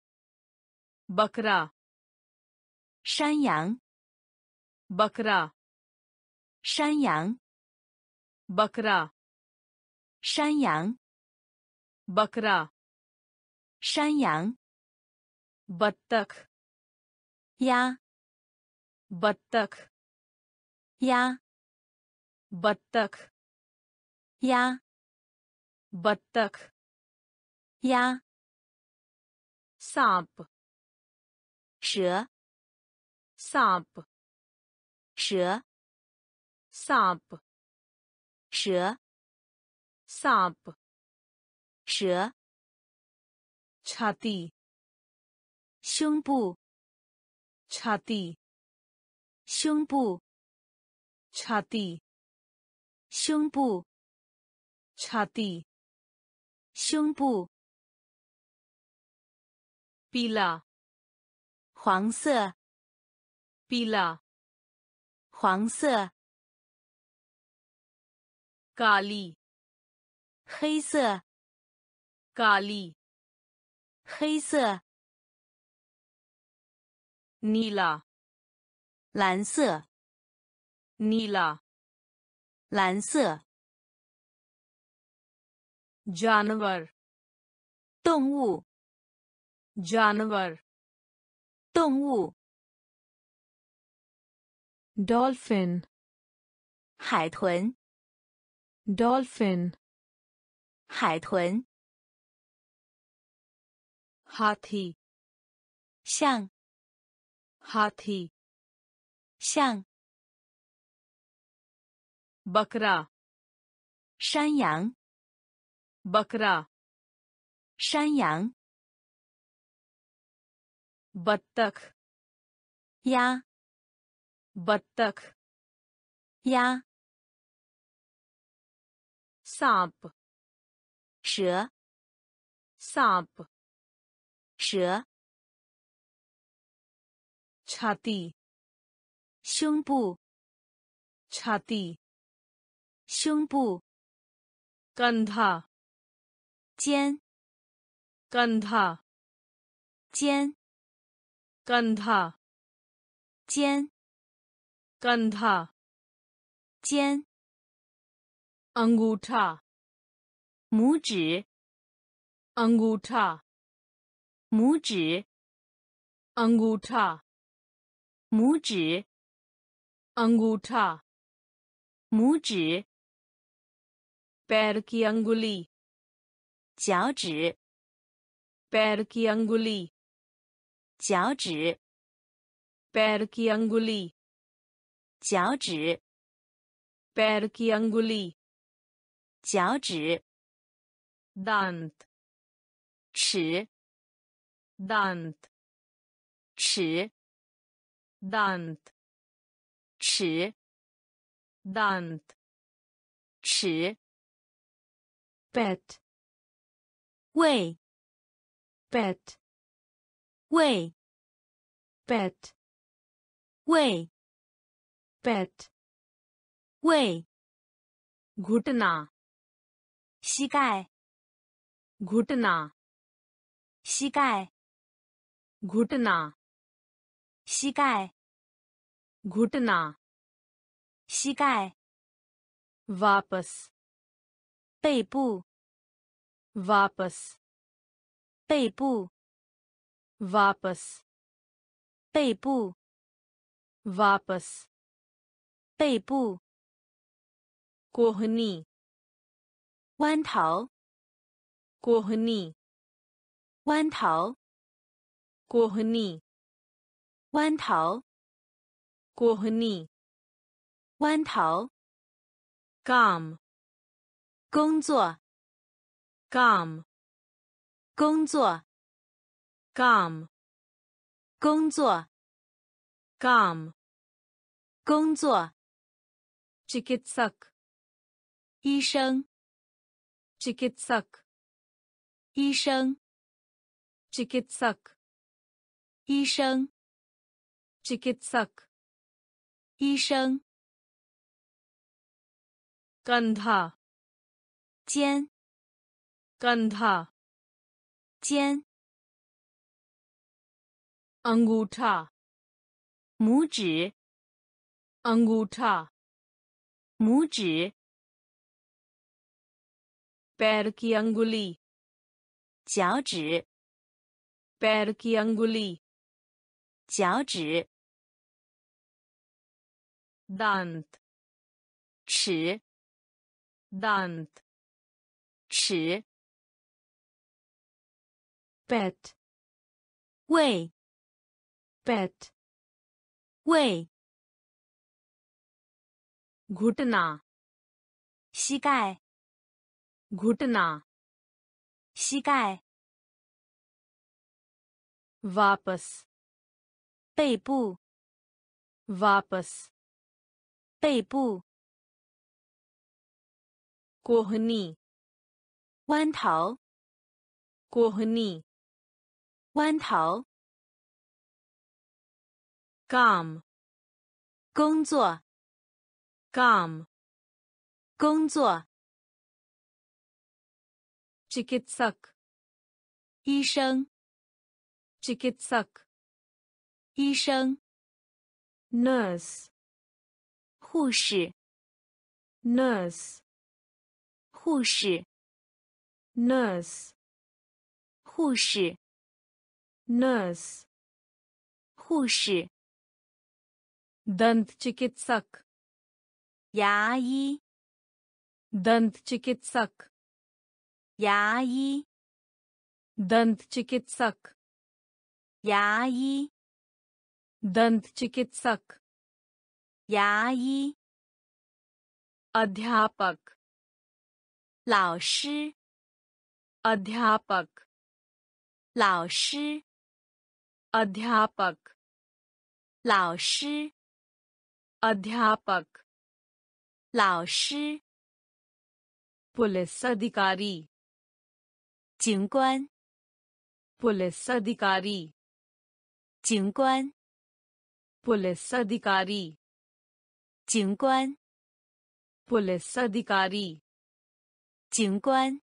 बकरा 山羊， बकरा 山羊， बकरा 山羊， बकरा 山羊， बत्तख 鸭， बत्तख 鸭， बत्तख 鸭， बत्तख 鸭， सांप 蛇， सांप 蛇， सांप 蛇， सांप 蛇， छाती 胸部， छाती 胸部， छाती 胸部， छाती 胸部， पीला 黄色， पीला 黄色， काली 黑色， काली 黑色， नीला 蓝色， नीला 蓝色， जानवर 动物， जानवर 动物， डॉल्फिन 海豚， डॉल्फिन 海豚， हाथी 象， हाथी 象， बकरा 山羊， बकरा 山羊， बत्तख 鸭， बत्तख 鸭， सांप 蛇， सांप 蛇， छाती 胸部， छाती 胸部， कंधा 肩， कंधा 肩， कंधा 肩， कंधा 肩， अंगूठा 拇指， अंगूठा 拇指， अंगूठा 拇指， अंगूठा 拇指， पैर की अंगुली 脚趾， पैर की अंगुली 脚趾， पैर की अंगुली 脚趾， पैर की अंगुली 脚趾， दांत 齿， दांत 齿， दांत 齿， दांत 齿， पेट 胃， पेट 胃， पेट 胃， पेट 胃， घुटना 膝盖， घुटना 膝盖， घुटना 膝盖， घुटना 膝盖， वापस 背部， वापस 背部， वापस 背部， वापस 背部， कोहनी 弯头， कोहनी 弯头， कोहनी 弯头， कोहनी 弯头， काम 工作， काम 工作， काम 工作， काम 工作， चिकित्सक 医生， चिकित्सक 医生， चिकित्सक 医生， चिकित्सक 医生， कंधा 肩， कंधा 肩， अंगूठा 拇指， अंगूठा 拇指， पैर की अंगुली 脚趾， पैर की अंगुली 脚趾， दांत 齿， दांत 齿， पेट 胃， पेट 胃， घुटना 膝盖， घुटना 膝盖， वापस 背部， वापस 背部， कोहनी 弯头， कोहनी 弯头， काम 工作， काम 工作， चिकित्सक 医生， चिकित्सक 医生， nurse 护士， nurse 护士， nurse 护士， nurse 护士， दंत चिकित्सक 牙医， दंत चिकित्सक 牙医， दंत चिकित्सक 牙医， दंत चिकित्सक 牙医， अध्यापक 老师， अध्यापक 老师， अध्यापक 老师， अध्यापक 老师， पुलिस अधिकारी 警官， पुलिस अधिकारी 警官， पुलिस अधिकारी 警官， पुलिस अधिकारी 警官，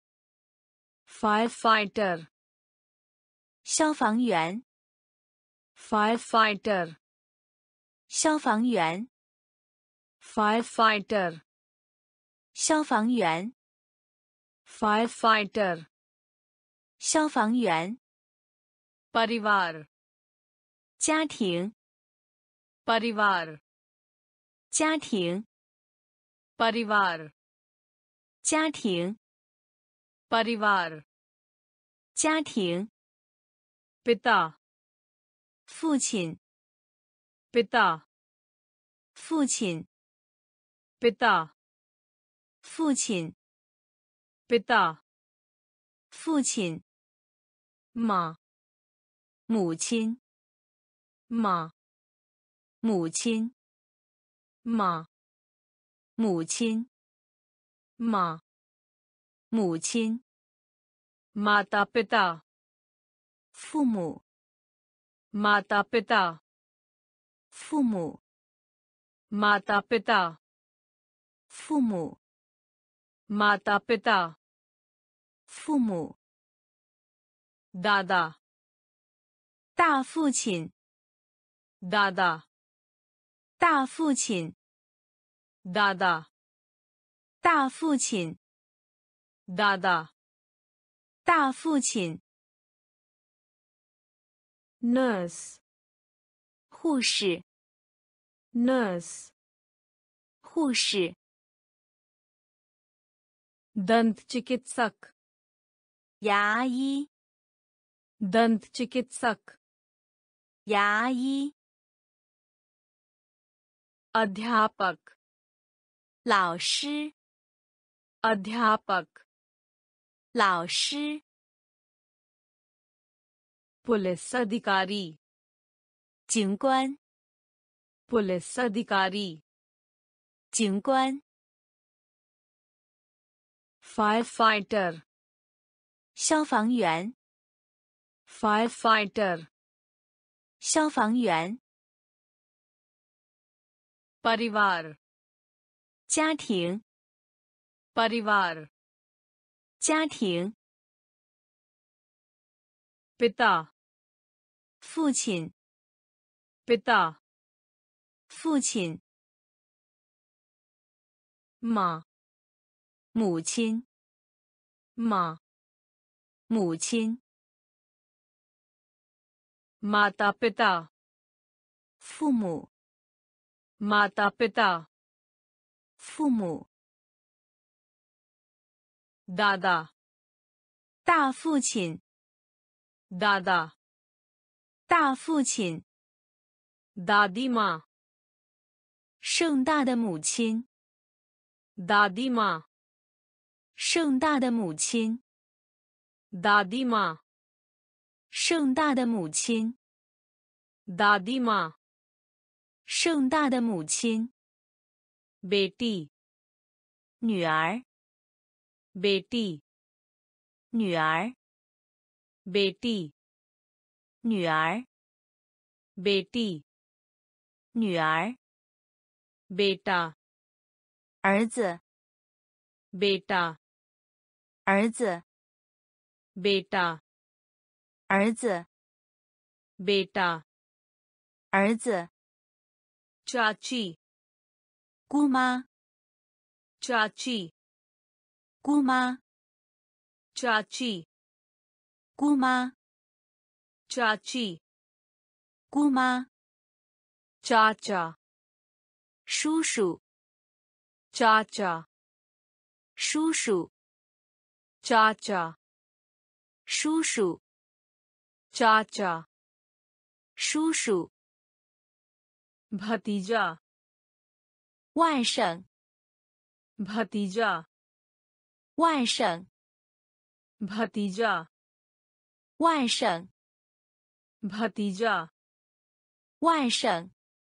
firefighter 消防员， firefighter 消防员， firefighter 消防员， firefighter 消防员， परिवार 家庭， परिवार 家庭， परिवार 家庭， परिवार 家庭， पिता 父亲， पिता 父亲， पिता 父亲， पिता 父亲， माँ 母亲， माँ 母亲， माँ 母亲， माँ 母亲， माता पिता 父母， माता पिता 父母， माता पिता 父母， माता पिता 父母， दादा 大父亲， दादा 大父亲， दादा 大父亲， दादा 大父亲， nurse 护士， nurse 护士， दंत चिकित्सक 牙医， दंत चिकित्सक 牙医， अध्यापक 老师， अध्यापक 老师， पुलिस अधिकारी 警官， पुलिस अधिकारी 警官， firefighter 消防员， firefighter 消防员， परिवार 家庭， परिवार 家庭， पिता 父亲， पिता 父亲， माँ 母亲， माँ 母亲， माता पिता 父母， माता पिता 父母， दादा 大父亲， दादा 大父亲， दादी माँ 盛大的母亲， दादी माँ 盛大的母亲， दादी माँ 盛大的母亲， दादी माँ 盛大的母亲， बेटी 女儿， बेटी 女儿， बेटी 女儿， बेटी 女儿， बेटा 儿子， बेटा 儿子， बेटा 儿子， बेटा 儿子， चाची 姑妈， चाची 姑妈， चाची 姑妈， चाची 姑妈， चाचा 叔叔， चाचा 叔叔， चाचा 叔叔， चाचा 叔叔， भतीजा 外甥， भतीजा 外甥， भतीजा 外甥， भतीजा 外甥，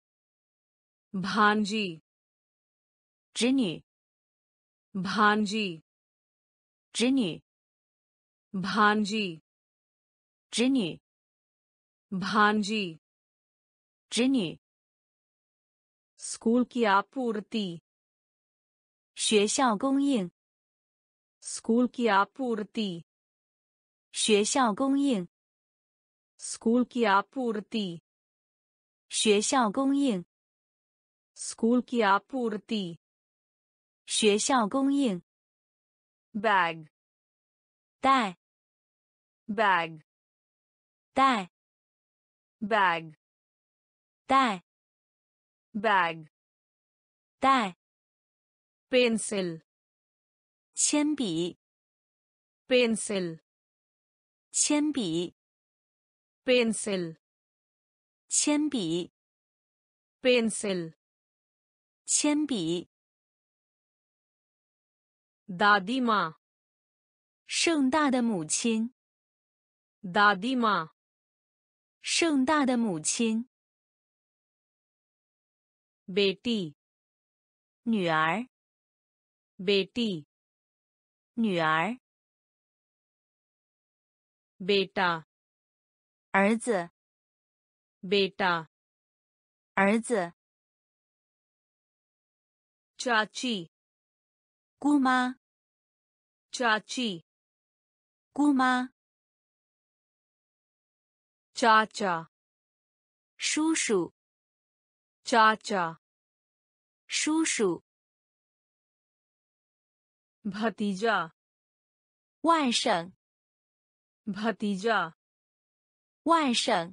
भांजी 侄女， भांजी 侄女， भांजी 侄女， भांजी 侄女， स्कूल की आपूर्ति 学校供应， स्कूल की आपूर्ति 学校供应， स्कूल की आपूर्ति 学校供应， स्कूल की आपूर्ति 学校供应， bag 袋， bag 袋， bag 袋， bag 袋， pencil 铅笔， pencil 铅笔， pencil 铅笔， pencil 铅笔， दादी माँ 盛大的母亲， दादी माँ 盛大的母亲， बेटी 女儿， बेटी 女儿， बेटा 儿子， बेटा 儿子， चाची 姑妈， चाची 姑妈， चाचा 叔叔， चाचा 叔叔， भतीजा 外甥， भतीजा 外甥，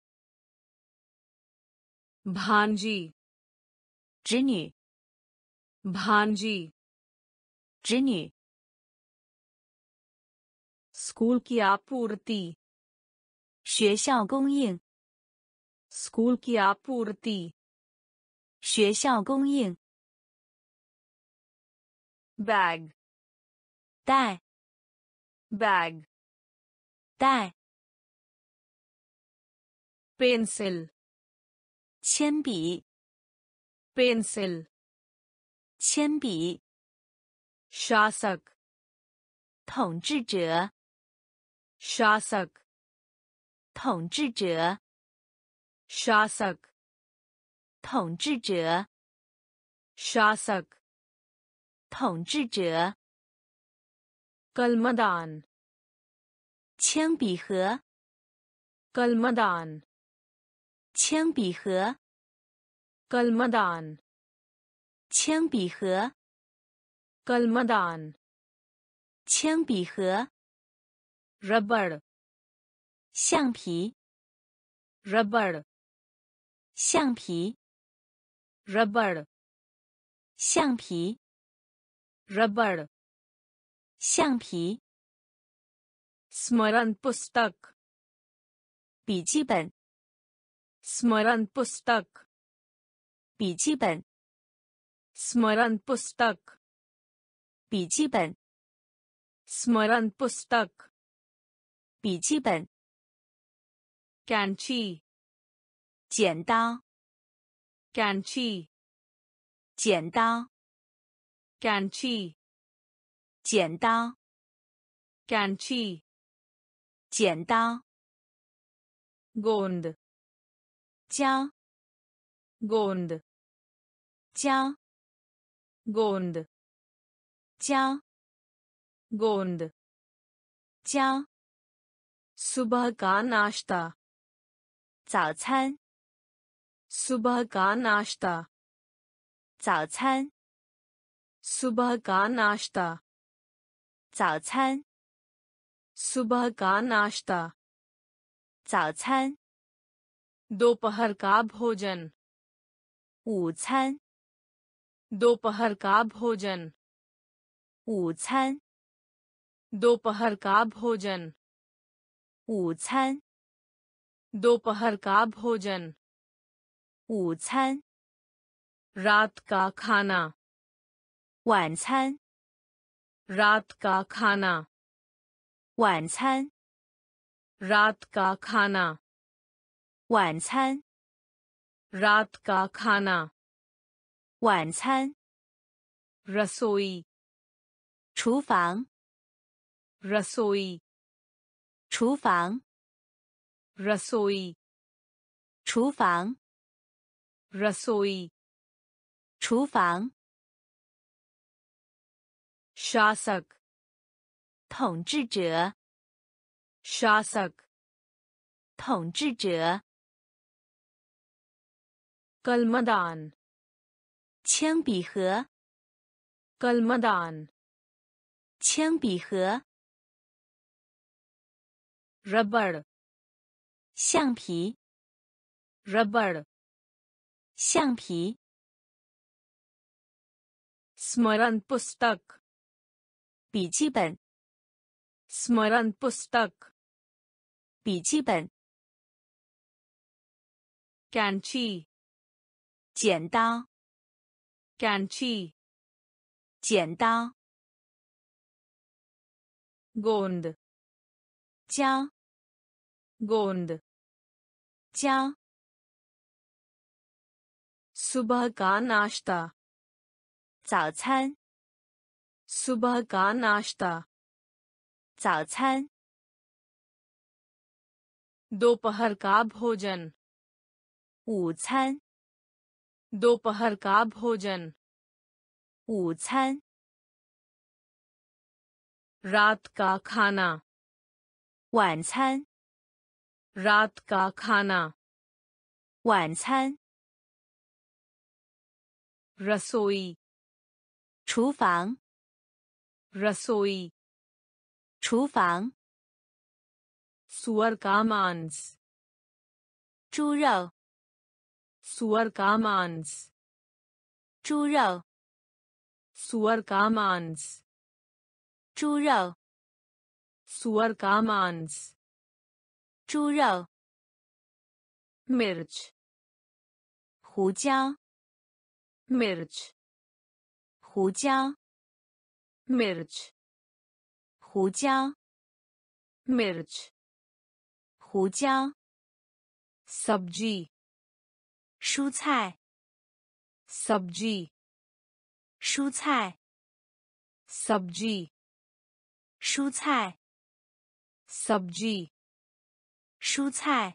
भांजी 侄女， भांजी 侄女， स्कूल की आपूर्ति 学校供应， स्कूल की आपूर्ति 学校供应， बैग 袋， बैग 袋， पेंसिल 铅笔， पेंसिल 铅笔， शासक 统治者， शासक 统治者， शासक 统治者， शासक 统治者， कलमदान 铅笔盒， कलमदान 铅笔盒， कलमदान 铅笔盒， कलमदान 铅笔盒， रबड़ 橡皮， रबड़ 橡皮， रबड़ 橡皮， रबड़ 橡皮， स्मरण पुस्तक 笔记本， स्मरण पुस्तक 笔记本， स्मरण पुस्तक 笔记本， स्मरण पुस्तक 笔记本， कैंची 剪刀， कैंची 剪刀， कैंची 剪刀， कैंची 剪刀， गोंद 胶， गोंद 胶 गोंद 胶 गोंद 胶 सुबह का नाश्ता 早餐 सुबह का नाश्ता 早餐 सुबह का नाश्ता 早餐 सुबह का नाश्ता 早餐 दोपहर का भोजन 午餐 दोपहर का भोजन 午餐 दोपहर का भोजन 午餐 दोपहर का भोजन 午餐 रात का खाना 晚餐 रात का खाना 晚餐 रात का खाना 晚餐 रात का खाना 晚餐 रसोई 厨房 रसोई 厨房 रसोई 厨房 रसोई 厨房 शासक 统治者 शासक 统治者 कलमदान 铅笔盒 कलमदान 铅笔盒 रबड़ 橡皮 रबड़ 橡皮 स्मरण पुस्तक 笔记本 स्मरण पुस्तक 笔记本 कैंची 剪刀 कैंची 剪刀 गोंद 胶 गोंद 胶 सुबह का नाश्ता 早餐 सुबह का नाश्ता 早餐 दोपहर का भोजन 午餐 दोपहर का भोजन 午餐 रात का खाना 晚餐 रात का खाना 晚餐 रसोई 厨房 रसोई 厨房 सुअर का मांस 猪肉 सुअर का मांस 猪肉 सुअर का मांस 猪肉 सुअर का मांस 猪肉 मिर्च 胡椒 मिर्च 胡椒 मिर्च 胡椒 मिर्च 胡椒 सब्जी 蔬菜 सब्जी 蔬菜 सब्जी 蔬菜 सब्जी 蔬菜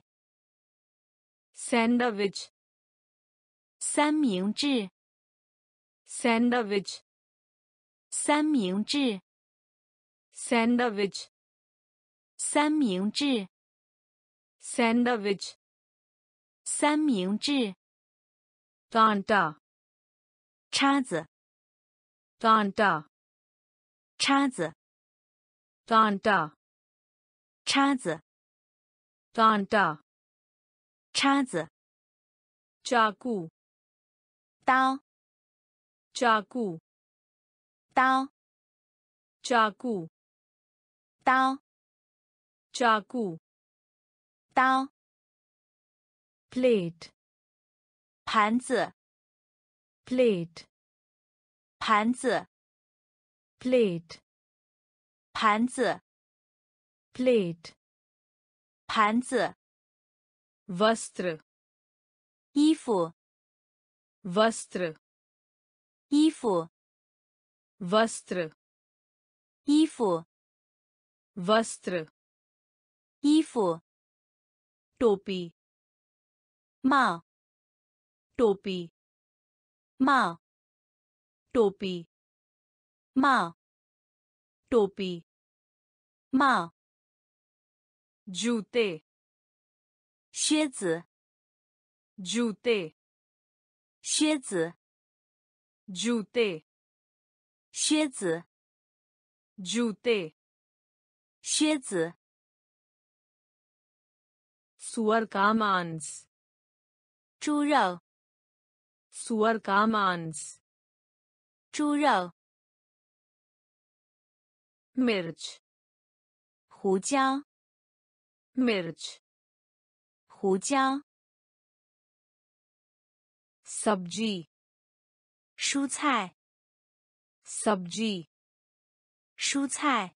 सैंडविच 三明治 सैंडविच 三明治 सैंडविच 三明治 सैंडविच 三明治 कांटा 叉子 कांटा 叉子 कांटा 叉子 कांटा 叉子 चाकू 刀 चाकू 刀 चाकू 刀 चाकू 刀 प्लेट 盘子 प्लेट 盘子 प्लेट 盘子 प्लेट 盘子 वस्त्र 衣服 वस्त्र 衣服 वस्त्र 衣服 वस्त्र 衣服 टोपी 帽 टोपी 帽 टोपी 帽 टोपी 帽 जूते 靴子 जूते 靴子 जूते 靴子 जूते 靴子 सुअर का मांस 猪肉 सुअर का मांस 猪肉 मिर्च 胡椒 मिर्च 胡椒 सब्जी 蔬菜 सब्जी 蔬菜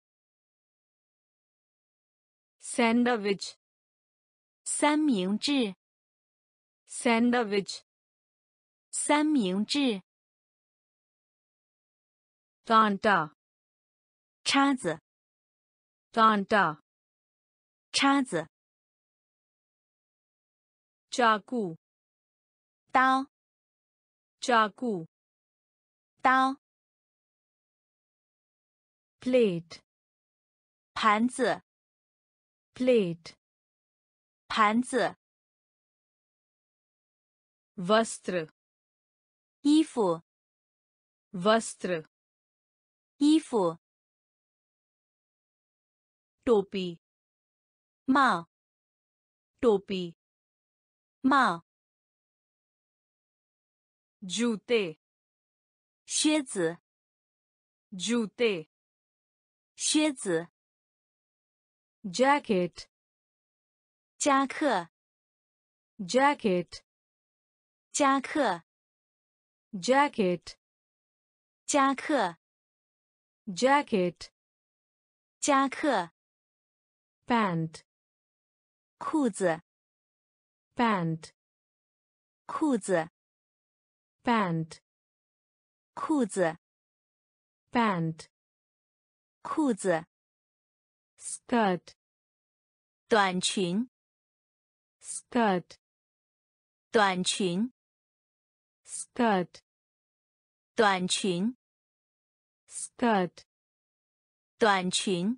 सैंडविच 三明治 सैंडविच 三明治 कांटा 叉子 कांटा 叉子 चाकू 刀 चाकू 刀 प्लेट 盘子 प्लेट 盘子 वस्त्र 衣服 वस्त्र 衣服 टोपी 帽 टोपी 帽 जूते 靴子 जूते 靴子 jacket 夹克 jacket 夹克 jacket 夹克 jacket 夹克 pant 裤子 pant 裤子 pant 裤子 pant 裤子 skirt 短裙 skirt 短裙 skirt 短裙 skirt 短裙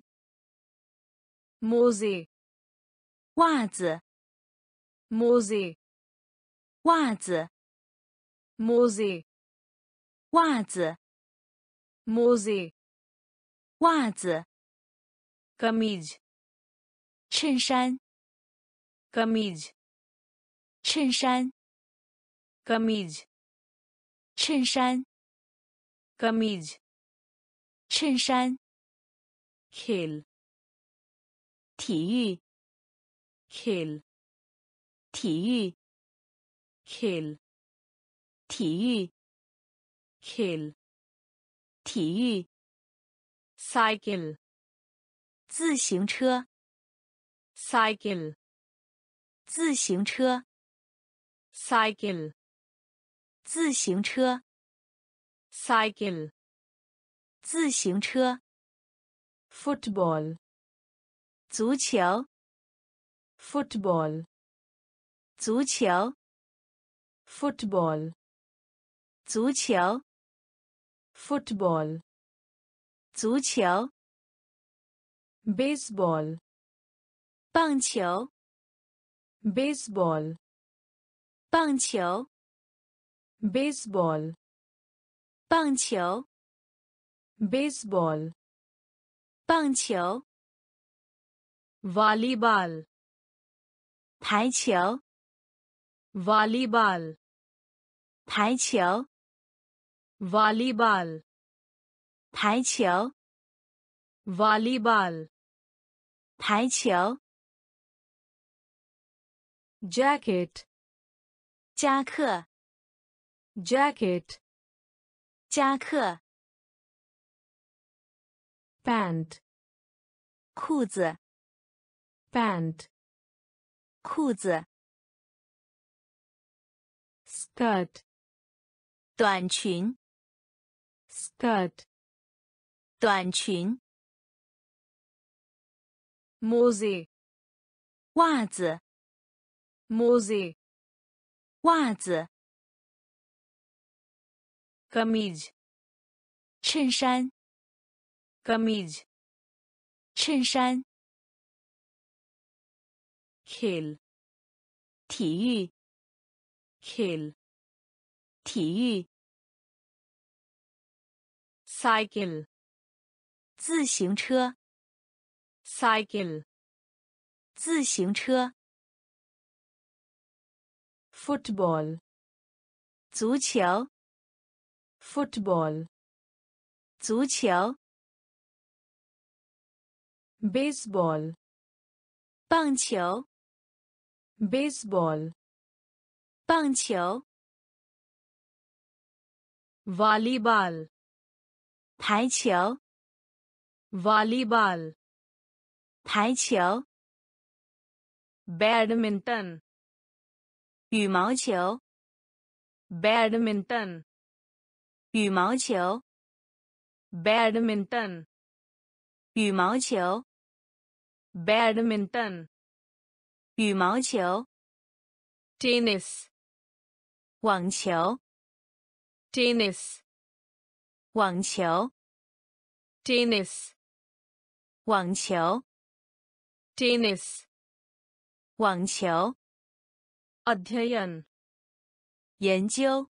मोजे 袜子 मोजे 袜子 मोजे 袜子 मोजे 袜子 कमीज 衬衫 कमीज 衬衫 कमीज 衬衫 कमीज 衬衫 खेल 体育 खेल 体育 खेल 体育 खेल 体育 cycle 自行车 cycle 自行车 cycle 自行车 cycle 自行车 football 足球 football 足球 football 足球 football 足球 baseball 棒球 baseball 棒球 baseball 棒球 baseball 棒球 volleyball 排球 volleyball 排球 volleyball 排球 volleyball 排球 jacket 夹克 jacket 夹克 pant 裤子 pant 裤子 skirt 短裙 skirt 短裙 मोजे 袜子 मोजे 袜子 कमीज 衬衫， कमीज 衬衫， खेल 体育， खेल 体育， cycle 自行车， cycle 自行车， football 足球， football 足球， baseball 棒球， baseball 棒球， volleyball 排球， volleyball 排球， badminton 羽毛球， badminton 羽毛球， badminton 羽毛球， badminton 羽毛球， tennis 网球， tennis 网球， tennis 网球， tennis 网球， अध्ययन 研究，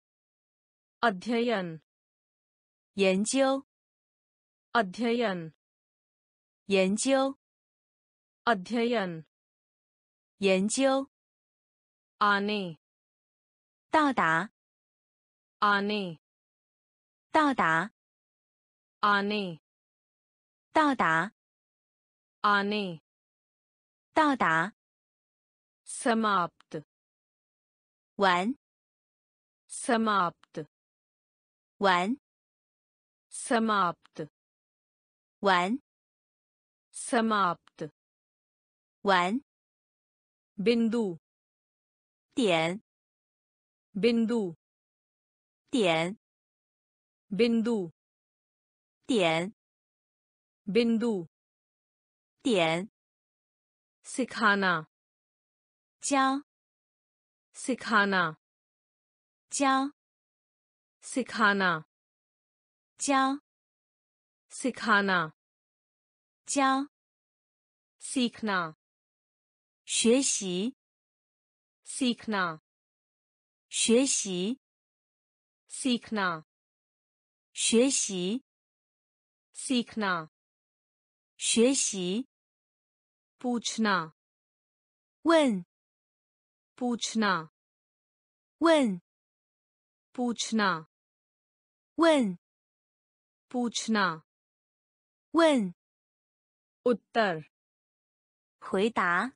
अध्ययन 研究， अध्ययन 研究， अध्ययन 研究， आने 到达， आने 到达， आने 到达， आने 到达， समाप्त 完， समाप्त 完， समाप्त 完， समाप्त 完， बिंदु 点， बिंदु 点， बिंदु 点， बिंदु 点， सिखाना 教， सिखाना 教， सिखाना 教， सिखाना 教， सीखना 学习， सीखना 学习， सीखना 学习， सीखना 学习， पूछना 问， पूछना 问， पूछना 问， पूछना 问， उत्तर 回答，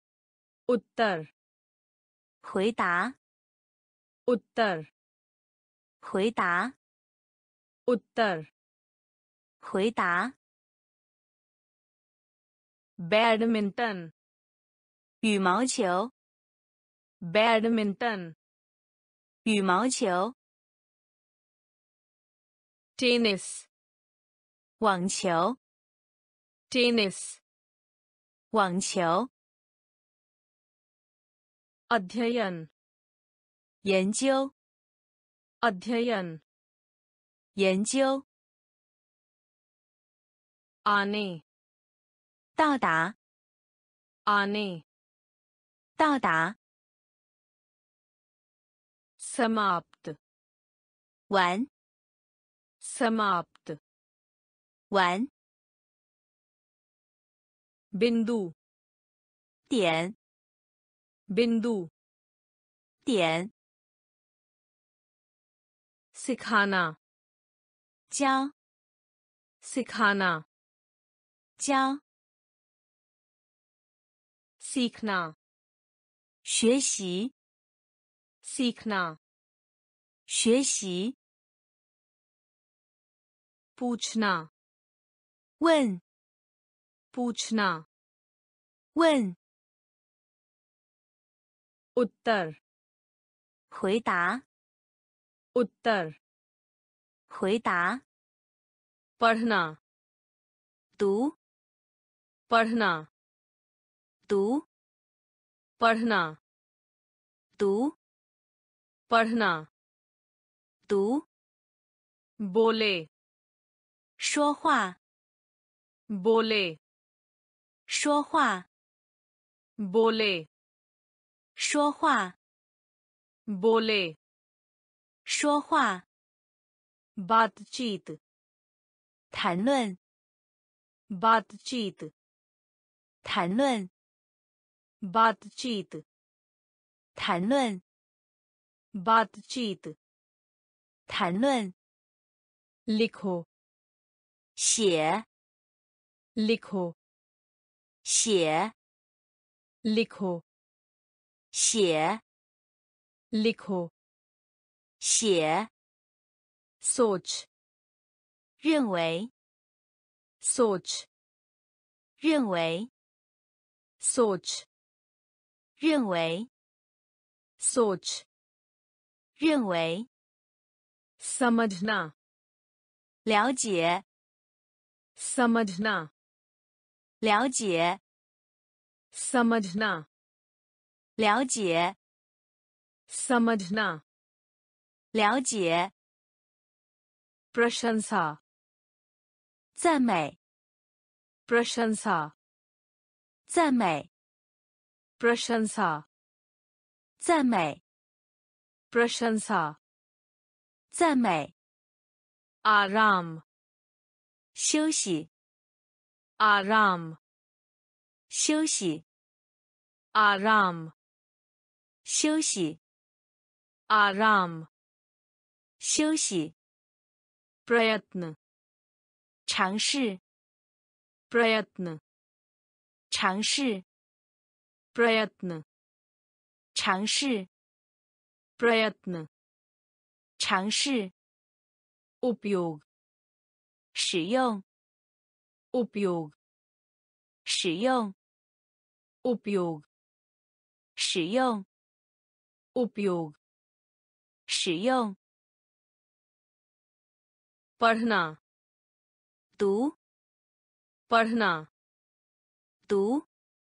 उत्तर 回答， उत्तर 回答， उत्तर 回答， बैडमिंटन 羽毛球， बैडमिंटन 羽毛球， टेनिस 网球， टेनिस 网球， अध्ययन 研究， अध्ययन 研究， आने 到达， आने 到达， समाप्त 完， समाप्त 完， बिंदु 点， बिंदु 点， सिखाना 教， सिखाना 教， सीखना 学习， सीखना 学习， पूछना 问， पूछना 问， उत्तर 回答， उत्तर 回答， पढ़ना 读， पढ़ना 读， पढ़ना 读， पढ़ना 读， बोले 说话， बोले 说话， बोले 说话， बोले 说话， बातचीत 谈论， बातचीत 谈论， बातचीत 谈论， बातचीत 谈论， लिखो 写， लिखो 写， लिखो 写， लिखो 写， सोच 认为， सोच 认为， सोच 认为， सोच 认为， समझना 了解， समझना 了解， समझना 了解， समझना 了解， प्रशंसा 赞美， प्रशंसा 赞美， प्रशंसा 赞美， प्रशंसा 赞美， आराम 休息， आराम 休息， आराम 休息， आराम 休息， प्रयत्न 尝试， प्रयत्न 尝试， प्रयत्न 尝试， प्रयत्न 尝试， उपयोग 使用， उपयोग 使用， उपयोग 使用， उपयोग 使用， पढ़ना 读， पढ़ना 读，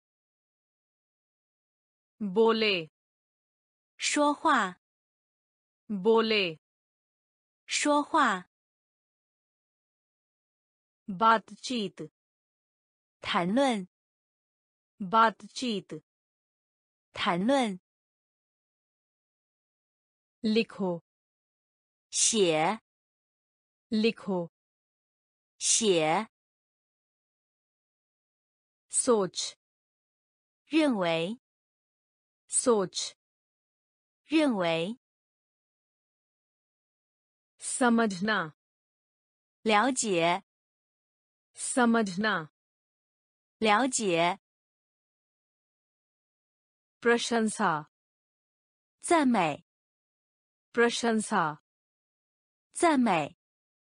बोले 说话， बोले 说话， बातचीत 谈论， बातचीत 谈论， लिखो 写， लिखो 写， सोच 认为， सोच 认为， समझना 了解， समझना 了解， प्रशंसा 赞美， प्रशंसा 赞美，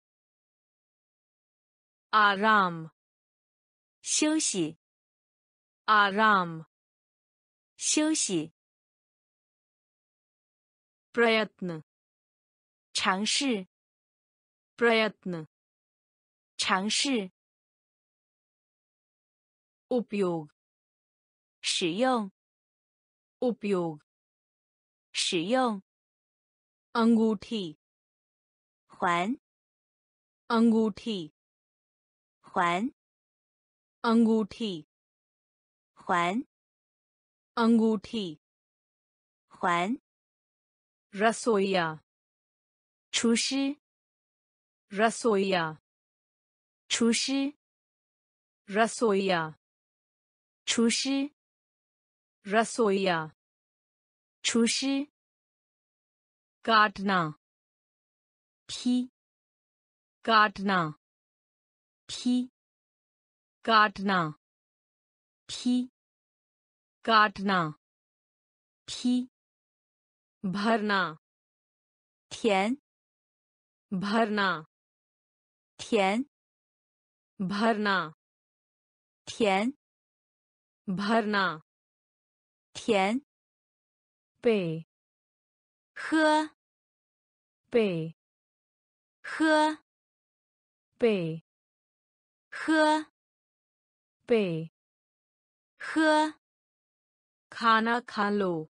आराम 休息， आराम 休息， प्रयत्न 尝试， प्रयत्न 尝试， उपयोग 使用， उपयोग 使用， अंगूठी 环， अंगूठी 环， अंगूठी 环， अंगूठी 环， रसोइया 厨师， रसोइया 厨师， रसोइया 厨师， रसोइया 厨师， काटना 劈， काटना 劈， काटना 劈， काटना 劈， भरना 填， भरना 填， भरना 填， भरना 填， पे 喝， पे 喝， पे 喝， पे 喝， खाना खा लो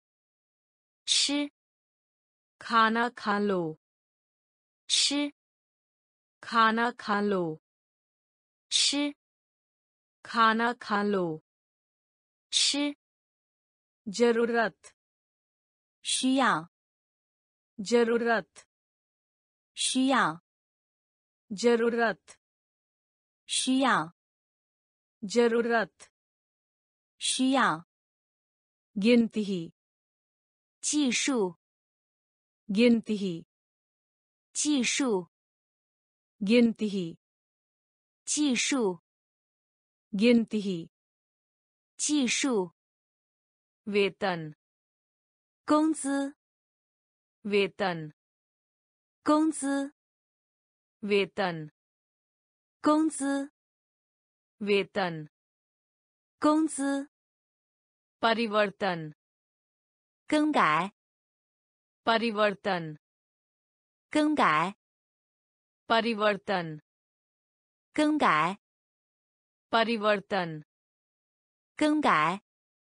吃， खाना खा लो 吃， खाना खा लो 吃 खाना खा लो 吃 जरूरत 需要 जरूरत 需要 जरूरत 需要 जरूरत 需要 गिनती 计数 गिनती 计数 गिनती 计数 गिनती 计数 वेतन 工资 वेतन 工资 वेतन 工资 वेतन 工资 परिवर्तन 更改 परिवर्तन 更改 परिवर्तन 更改 परिवर्तन 更改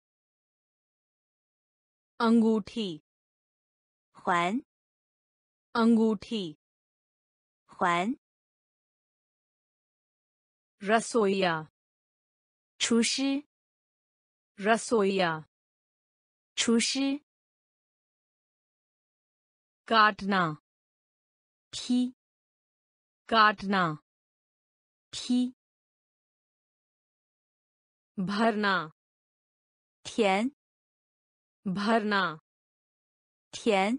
अंगूठी 环 अंगूठी 环 रसोइया 厨师 रसोइया 厨师 काटना 劈 काटना 劈 भरना 填 भरना 填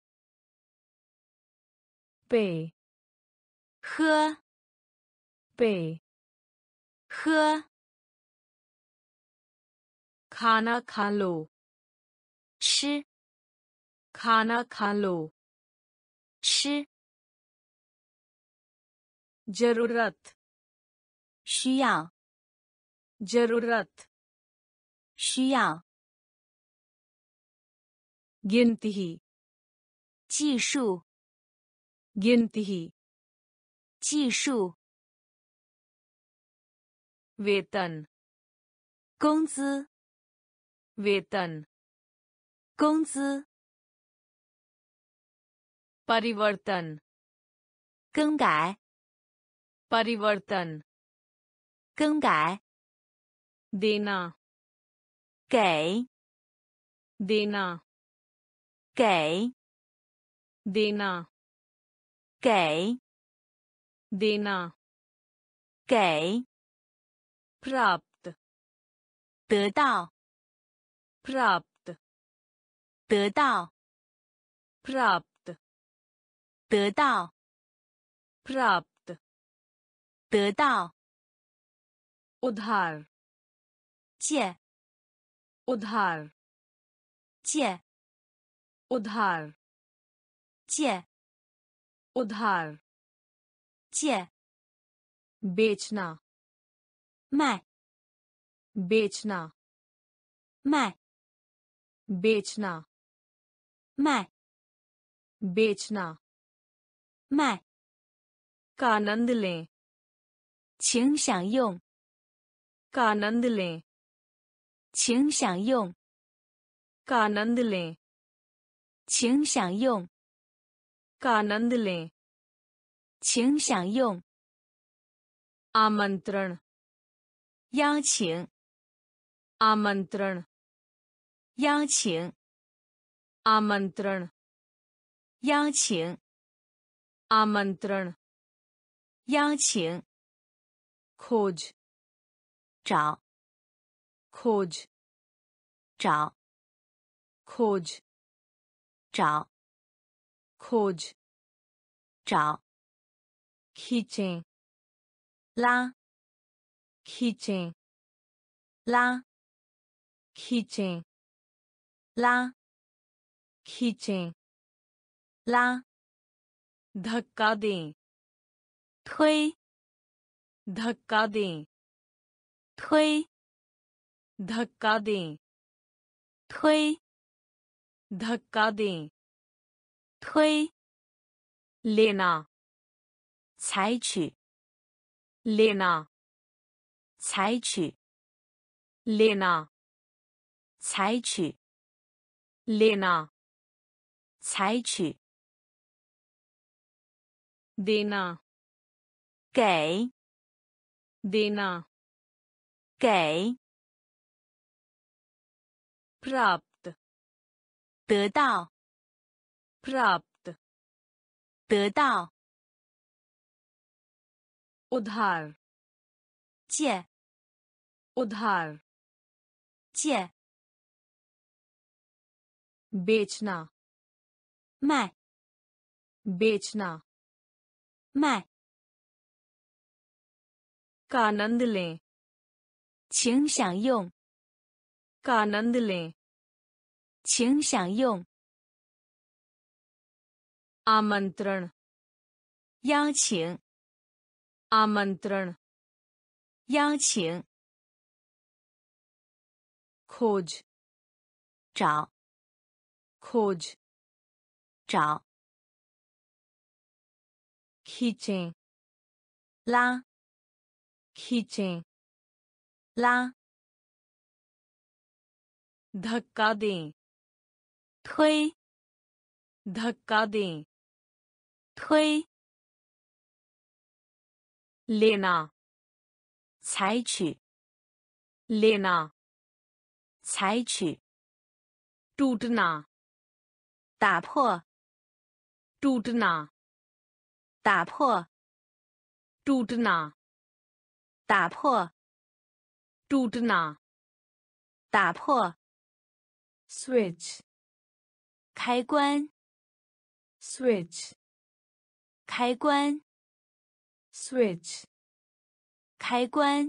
पे 喝 पे 喝 खाना खा लो 吃 खाना खा लो 吃 जरूरत 需要 जरूरत 需要 गिनती 计数 गिनती 计数 वेतन 工资 वेतन 工资 परिवर्तन 更改 परिवर्तन 更改 देना 给 देना 给 देना 给 देना 给 प्राप्त 得到 प्राप्त 得到 प्राप्त 得到 प्राप्त 得到 उधार 借 उधार 借 उधार 借 उधार 借 बेचना 卖 बेचना 卖 बेचना 卖 बेचना 卖 का आनंद लें 请享用 का आनंद लें 请享用 का आनंद लें 请享用 का आनंद लें 请享用 आमंत्रण 邀请 आमंत्रण 邀请 आमंत्रण 邀请 आमंत्रण 邀请 खोज 找 खोज 找 खोज 找 खोज 找 खींचें 拉 खींचें 拉 खींचें 拉 खींचें 拉 धक्का दें 推 धक्का दें 推 धक्का दें 推 धक्का दें 推 लेना 采取 लेना 采取 लेना 采取 लेना 采取 देना 给 देना 给 प्राप्त 得到 प्राप्त 得到 उधार 借 उधार 借 बेचना 卖 बेचना 卖 का आनंद लें 请享用 का आनंद लें 请享用 आमंत्रण 邀请 आमंत्रण 邀请 खोज 找 खोज 找 खींचें 拉 खींचें 拉 धक्का दें 推 धक्का दें 推 लेना 采取 लेना 采取 टूटना 打破 टूटना 打破 टूटना 打破 टूटना 打破 स्विच 开关 स्विच 开关 स्विच 开关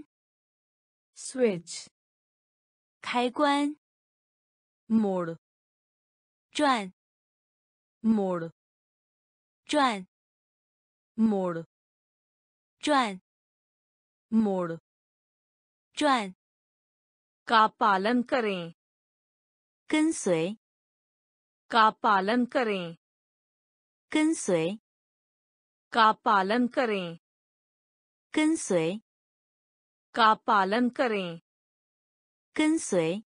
स्विच 开关 मोड़ 转 मोड़ 转 मोड़ 转 मोड़ 转 का पालन करें 跟随 का पालन करें 跟随 का पालन करें 跟随 का पालन करें 跟随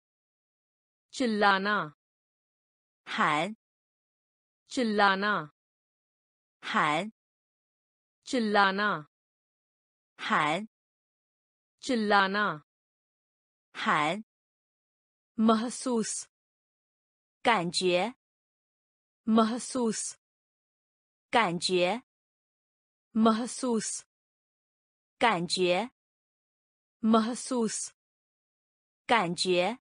चिल्लाना 喊 चिल्लाना 喊 चिल्लाना 喊 चिल्लाना 喊 महसूस 感觉 महसूस 感觉 महसूस 感觉 महसूस 感觉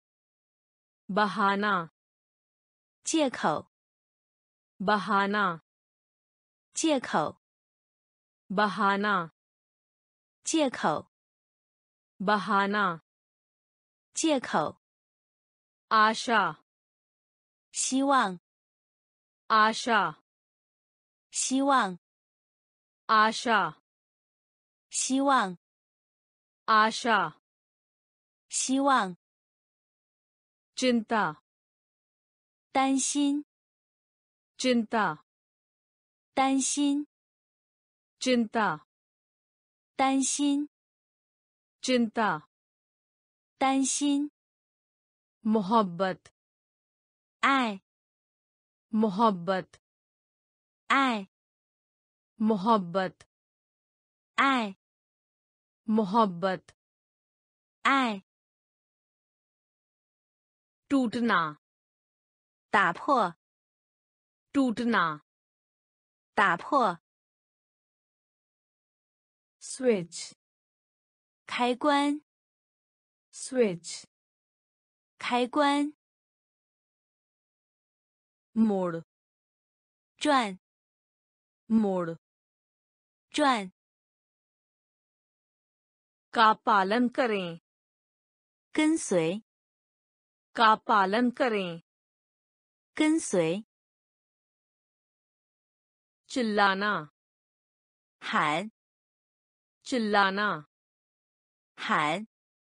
बहाना 借口 बहाना 借口 बहाना 借口 बहाना 借口 आशा 希望 आशा 希望 आशा 希望 आशा 希望 चिंता 担心 चिंता 担心 चिंता 担心 चिंता 担心 मोहब्बत 爱 मोहब्बत 爱 मोहब्बत 爱 मोहब्बत 爱 टूटना 打破 टूटना 打破 स्विच 开关 स्विच 开关 मोड़ 转 मोड़ 转 का पालन करें 跟随 का पालन करें 跟随 चिल्लाना 喊 चिल्लाना 喊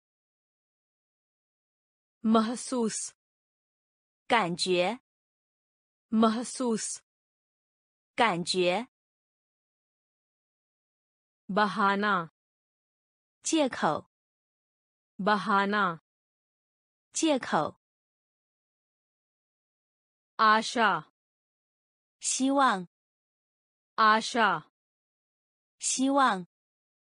महसूस 感觉 महसूस 感觉 बहाना 借口 बहाना 借口 आशा 希望 आशा 希望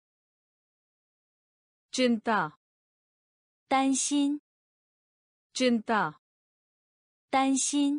चिंता 担心， चिंता 担心，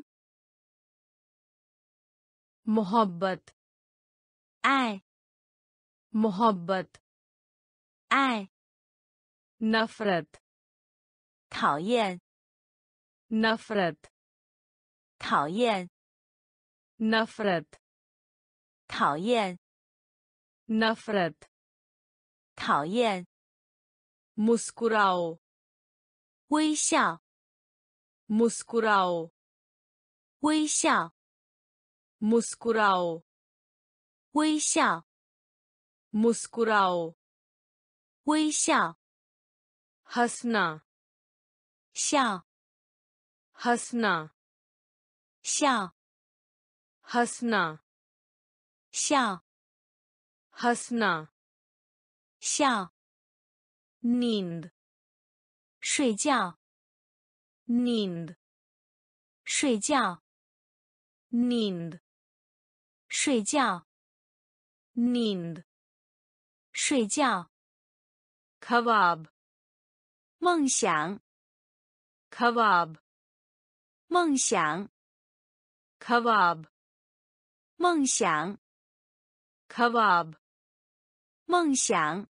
मोहब्बत 爱， मोहब्बत 爱， नफरत 讨厌， नफरत 讨厌， नफरत 讨厌， नफरत 讨厌， मुस्कुराओ 微笑， मुस्कुराओ 微笑， मुस्कुराओ 微笑， मुस्कुराओ 微笑， हंसना 笑， हंसना 笑， हंसना 笑， हंसना 笑， नींद 睡觉， नींद 睡觉， नींद 睡觉， नींद 睡觉， ख्वाब 梦想， ख्वाब 梦想， ख्वाब 梦想， ख्वाब 梦想，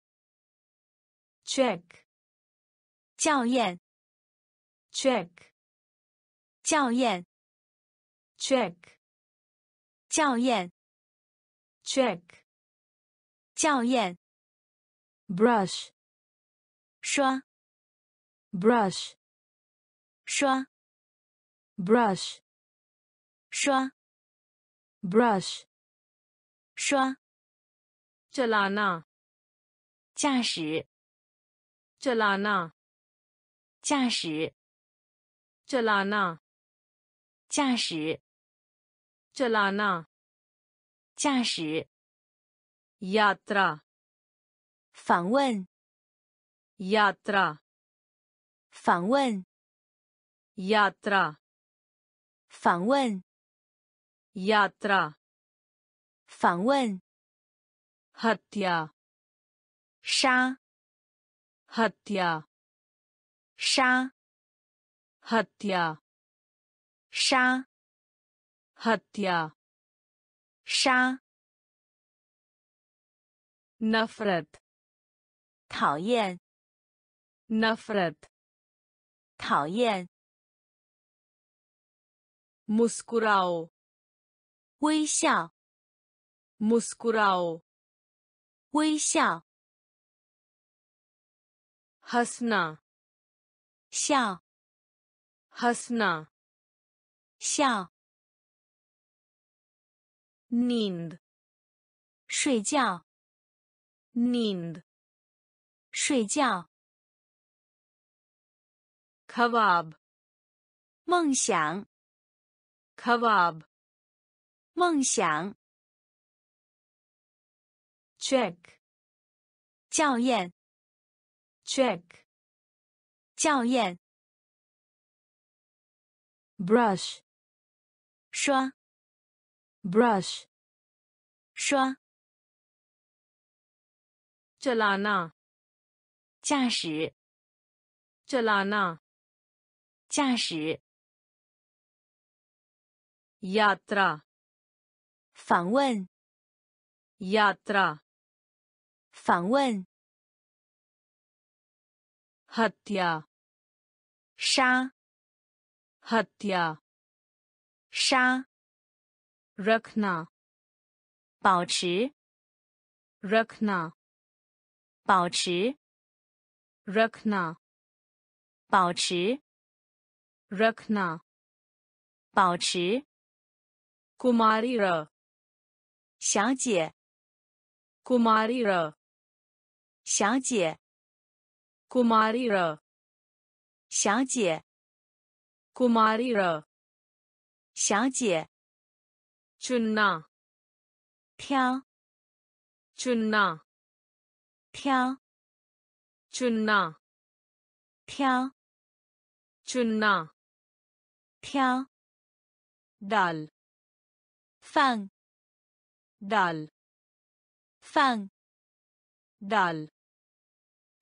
check 校验， check 校验， check 校验， check 校验， brush 刷， brush 刷， brush 刷， brush 刷， चलाना 驾驶， चलाना 驾驶， चलाना 驾驶， चलाना 驾驶， यात्रा 访问， यात्रा 访问， यात्रा 访问， यात्रा 访问， हत्या 杀， हत्या 杀， हत्या 杀， हत्या 杀， नफरत 讨厌， नफरत 讨厌， मुस्कुराओ 微笑， मुस्कुराओ 微笑， हंसना 笑， हंसना 笑， नींद 睡觉， नींद 睡觉， ख्वाब 梦想， ख्वाब 梦想， चेक 校验， चेक 校验， brush 刷， brush 刷， चलाना 驾驶， चलाना 驾驶， यात्रा 访问， यात्रा 访问， हत्या 杀， हत्या 杀， रखना 保持， रखना 保持， रखना 保持， रखना 保持， कुमारी र 小姐， कुमारी र 小姐， कुमारी र 小姐， कुमारी र 小姐， चुनना 挑， चुनना 挑， चुनना 挑， चुनना 挑， डाल 放， डाल 放， डाल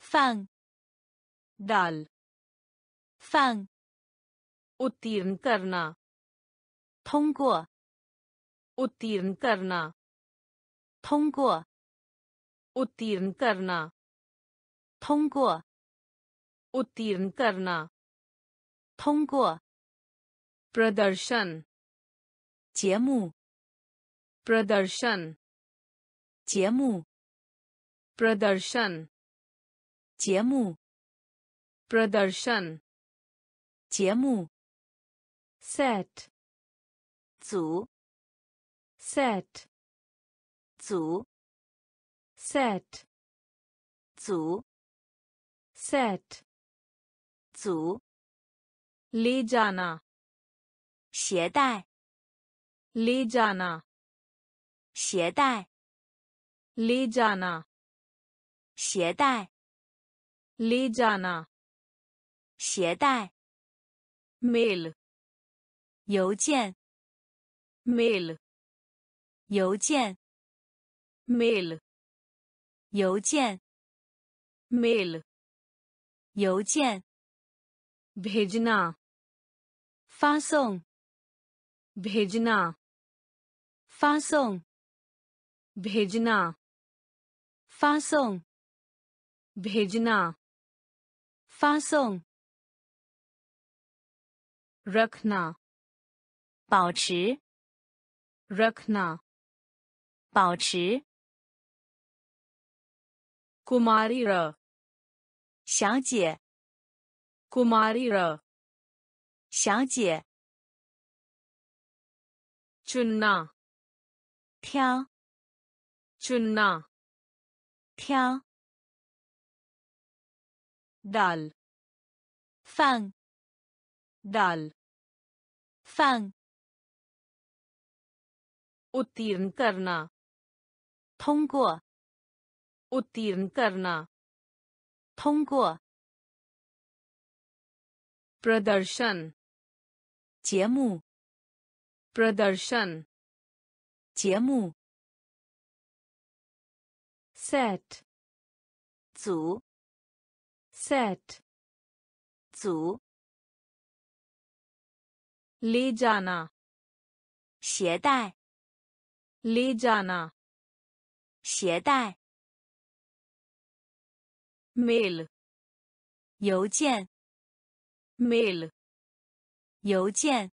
放 डाल 放 उत्तीर्ण करना 通过 उत्तीर्ण करना 通过 उत्तीर्ण करना 通过 उत्तीर्ण करना 通过 प्रदर्शन 节目 प्रदर्शन 节目 प्रदर्शन 节目 प्रदर्शन 节目 set 组 set 组 set 组 set 组 ले जाना 携带 ले जाना 携带 ले जाना 携带 ले जाना 携带 मेल 邮件 मेल 邮件 मेल 邮件 मेल 邮件 भेजना 发送 भेजना 发送 भेजना 发送 भेजना 发送 रखना 保持 रखना 保持 कुमारी र 小姐 कुमारी र 小姐 चुनना 挑 चुनना 挑 डाल 放 डाल 放 उत्तीर्ण करना 通过 उत्तीर्ण करना 通过 प्रदर्शन 节目 प्रदर्शन 节目 set 组 set 组 ले जाना 携带 ले जाना 携带 मेल 邮件 मेल 邮件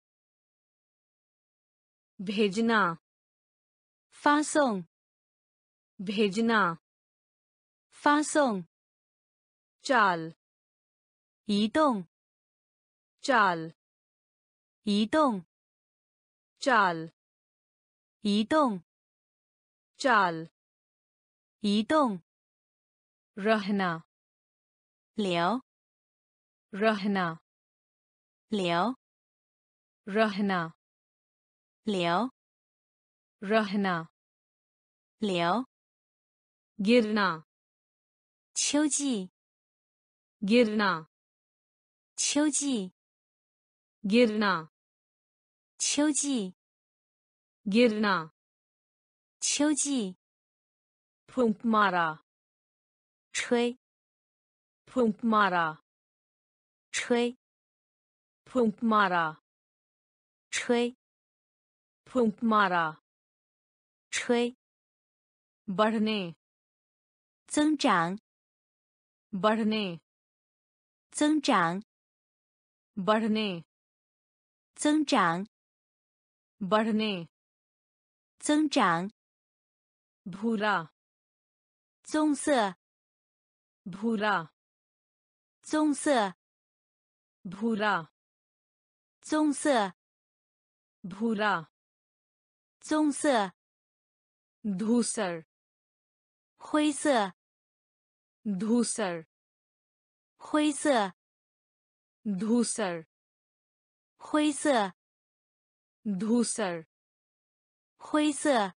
भेजना 发送 भेजना 发送 चाल 移动 चाल 移动 चाल 移动 चाल 移动 रहना 留 रहना 留 रहना 留 रहना 留 गिरना 秋季 गिरना 秋季 गिरना 秋季 गिरना 秋季 फूंक मारा 吹 फूंक मारा 吹 फूंक मारा 吹 फूंक मारा 吹 बढ़ने 增长 बढ़ने 增长 बढ़ने 增长 बढ़ने 增长 भूरा 棕色 भूरा 棕色 भूरा 棕色 भूरा 棕色 धूसर 灰色 धूसर 灰色 धूसर 灰色 धूसर 灰色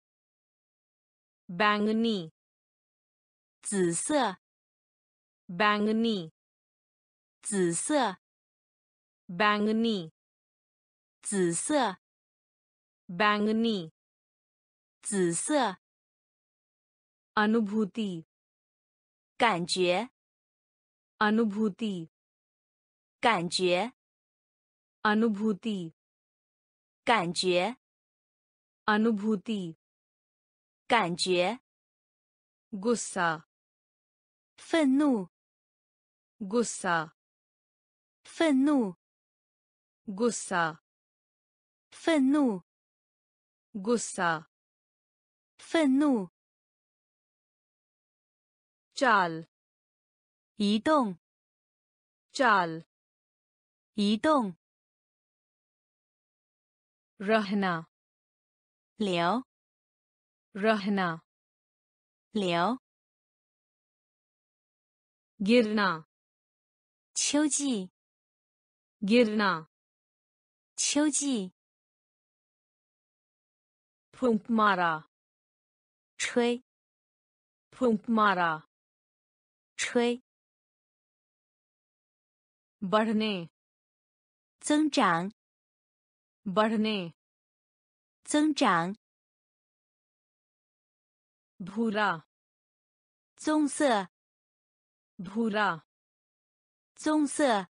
बैंगनी 紫色 बैंगनी 紫色 बैंगनी 紫色 बैंगनी 紫色 अनुभूति 感觉 अनुभूति 感觉， अनुभूति 感觉， अनुभूति 感觉， गुस्सा 愤怒， गुस्सा 愤怒， गुस्सा 愤怒， गुस्सा 愤怒， चाल 移动， चाल 移动， रहना 流， रहना 流， गिरना 秋季， गिरना 秋季， फूंक मारा 吹， फूंक मारा 吹， बढ़ने 增长， बढ़ने 增长， भूरा 棕色， भूरा 棕色，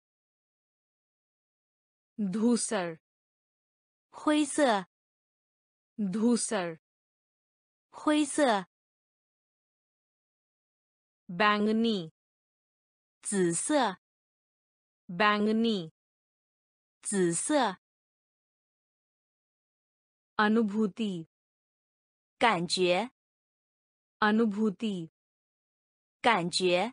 धूसर 灰色， धूसर 灰色， बैंगनी 紫色， बैंगनी 紫色， अनुभूति 感觉， अनुभूति 感觉，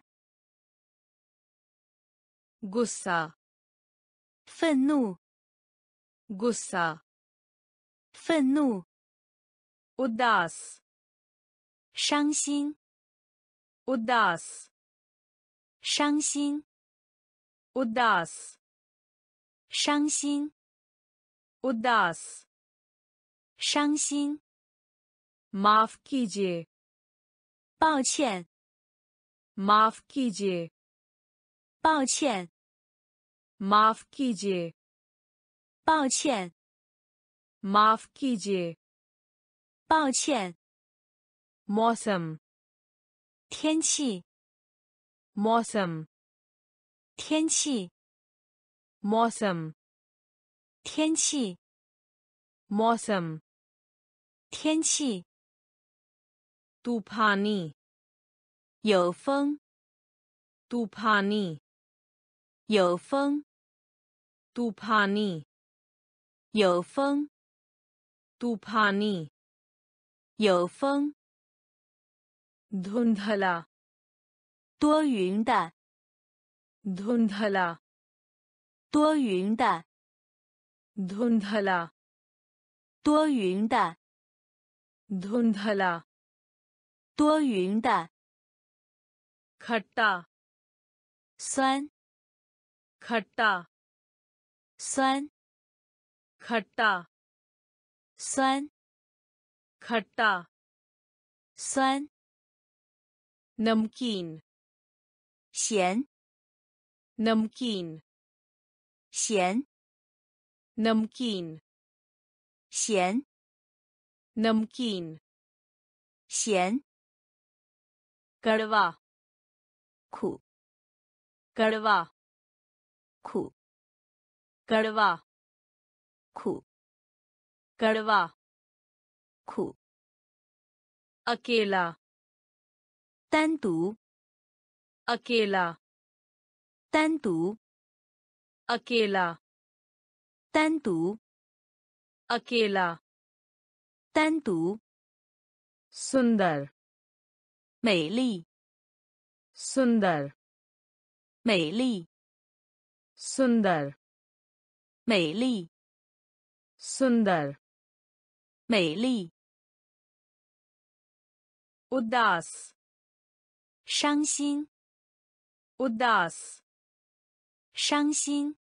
गुस्सा 愤怒， गुस्सा 愤怒， उदास 伤心， उदास 伤心， उदास 伤心， उदास 伤心， माफ कीजिए 抱歉， माफ कीजिए 抱歉， माफ कीजिए 抱歉， माफ कीजिए 抱歉， मौसम 天气， मौसम 天气， मौसम 天气， मौसम 天气， तूफानी 有风， तूफानी 有风， तूफानी 有风， तूफानी 有风， धुंधला 多云的， धुंधला 多云的， धुंधला 多云的， धुंधला 多云的， खट्टा 酸， खट्टा 酸， खट्टा 酸， खट्टा 酸， नमकीन 咸， नमकीन 咸， नमकीन 咸， नमकीन 咸， कड़वा 苦， कड़वा 苦， कड़वा 苦， कड़वा 苦， अकेला 单独， अकेला 单独， अकेला 单独， अकेला 单独， सुंदर 美丽， सुंदर 美丽， सुंदर 美丽， सुंदर 美丽， उदास 伤心， उदास 伤心，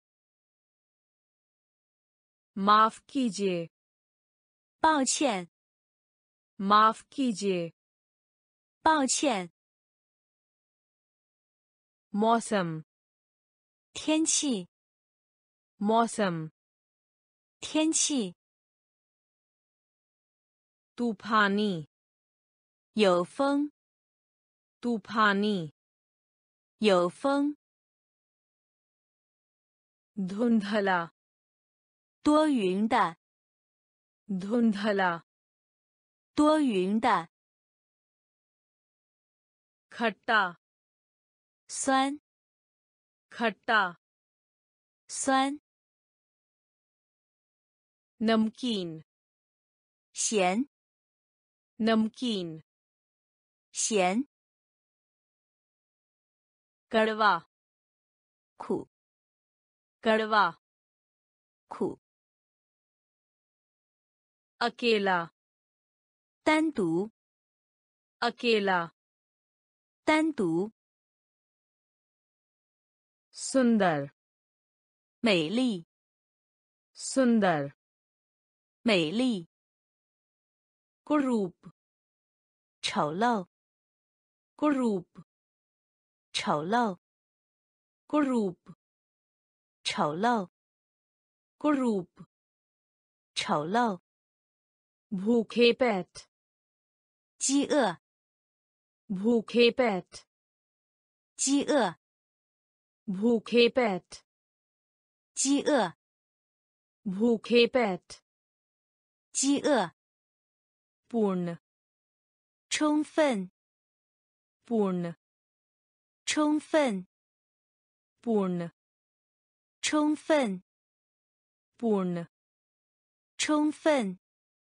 माफ कीजिए 抱歉， माफ कीजिए 抱歉， मौसम 天气， मौसम 天气， तूफानी 有风， तूफानी 有风， धुंधला 多云的， धुंधला 多云的， खट्टा 酸， खट्टा 酸， नमकीन 咸， नमकीन 咸， कड़वा 苦， कड़वा 苦， अकेला 单独， अकेला 单独， सुंदर 美丽， सुंदर 美丽， कुरूप 丑陋， कुरूप 丑陋， कुरूप 丑陋， कुरूप 丑陋， भूखे पेट 饥饿， भूखे पेट 饥饿， भूखे पेट 饥饿， भूखे पेट 饥饿， पूर्ण 充分， पूर्ण 充分， पूर्ण 充分， पूर्ण 充分，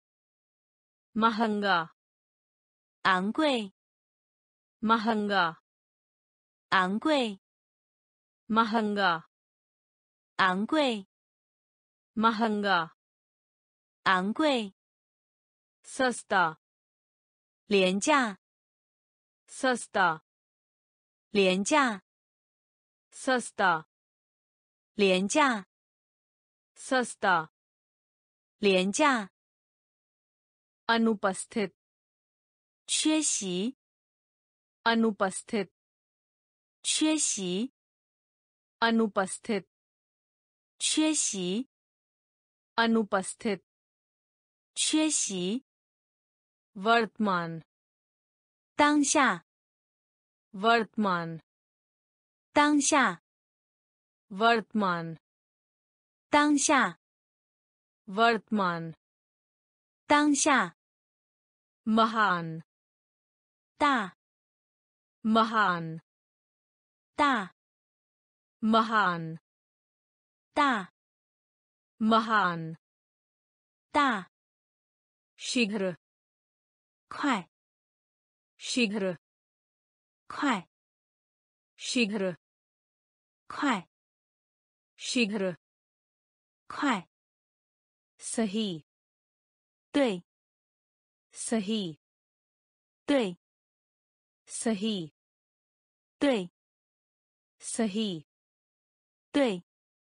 महंगा 昂贵， महंगा 昂贵， महंगा 昂贵， महंगा 昂贵， सस्ता 廉价， सस्ता 廉价， सस्ता 廉价， सस्ता 廉价， अनुपस्थित 缺席， अनुपस्थित 缺席， अनुपस्थित 缺席， अनुपस्थित 缺席， वर्तमान 当下， वर्तमान 当下， वर्तमान 当下， वर्तमान 当下， महान 大， महान 大， महान 大， महान 大， शीघ्र 快， शीघ्र 快， शीघ्र 快， शीघ्र 快， सही 对， सही 对， सही 对， सही 对，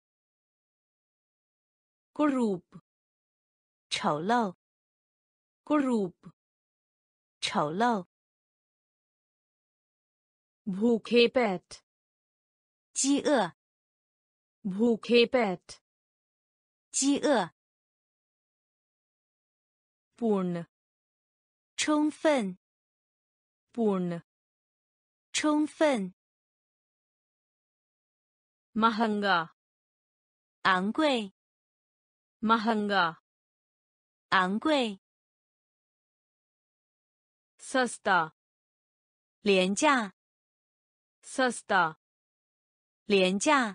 कुरूप 丑陋， कुरूप 丑陋， भूखे पेट 饥饿， भूखे पेट 饥饿， पूर्ण 充分， पूर्ण 充分， महंगा 昂贵， महंगा 昂贵， सस्ता 廉价， सस्ता 廉价，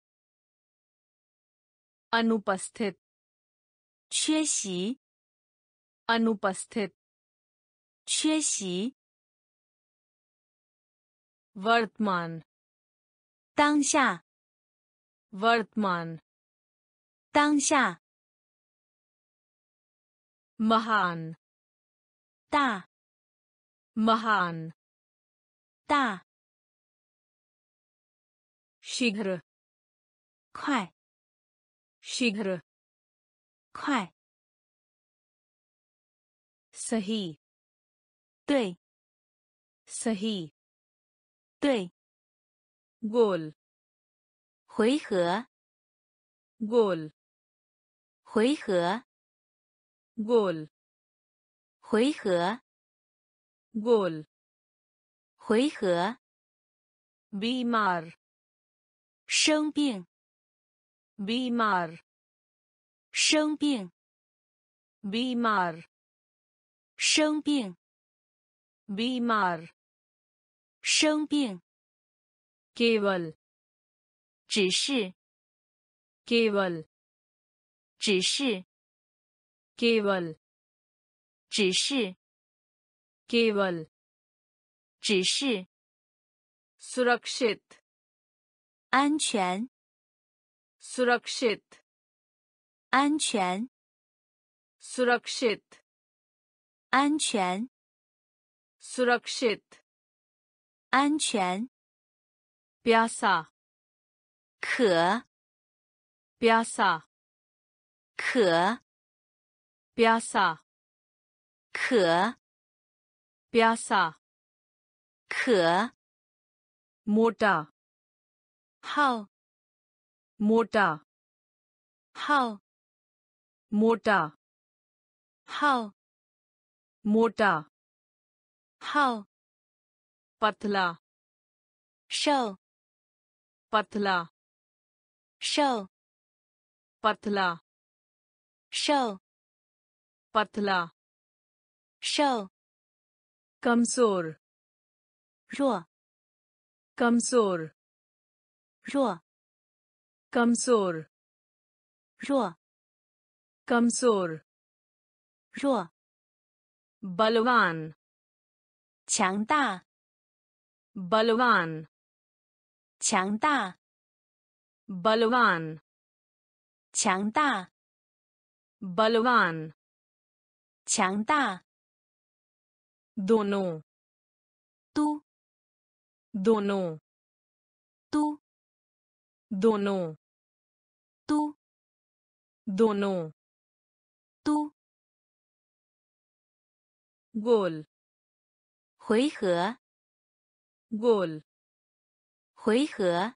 अनुपस्थित 缺席， अनुपस्थित 缺席， वर्तमान 当下， वर्तमान 当下， महान 大， महान 大， शीघ्र 快， शीघ्र 快， सही 对， सही 对， गोल 回合， गोल 回合， गोल 回合， गोल 回合， बीमार 生病， बीमार 生病， बीमार 生病， बीमार 生病， केवल 只是， केवल 只是， केवल 只是， केवल 只是， सुरक्षित 安全， सुरक्षित 安全， सुरक्षित 安全， सुरक्षित 安全， प्यासा 渴， प्यासा 渴， प्यासा 渴， प्यासा 渴， मोटा 好， मोटा 好， मोटा 好， मोटा 好， पतला 瘦， पतला 瘦， पतला 瘦， पतला 瘦， कमजोर 弱， कमजोर 弱， कमजोर 弱， कमजोर 弱， बलवान 强大， बलवान 强大， बलवान 强大， बलवान 强大， दोनों 都， दोनों 都， दोनों 都， दोनों 都， गोल 回合， गोल 回合，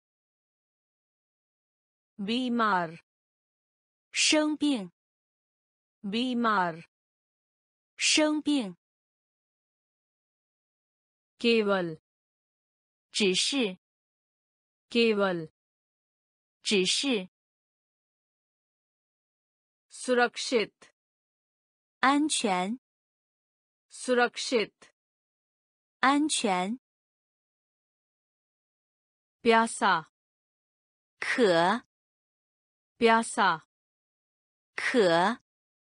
बीमार 生病， बीमार 生病， केवल 只是， केवल 只是， सुरक्षित 安全， सुरक्षित 安全， प्यासा 渴， प्यासा 渴，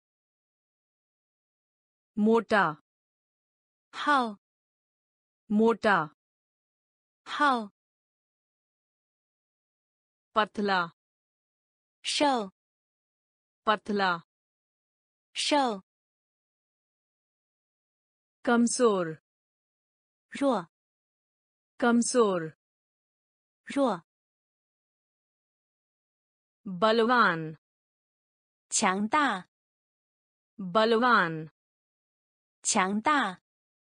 मोटा 好， मोटा 好， पतला 瘦， पतला 瘦， कमजोर 弱， कमजोर 弱， बलवान 强大， बलवान 强大，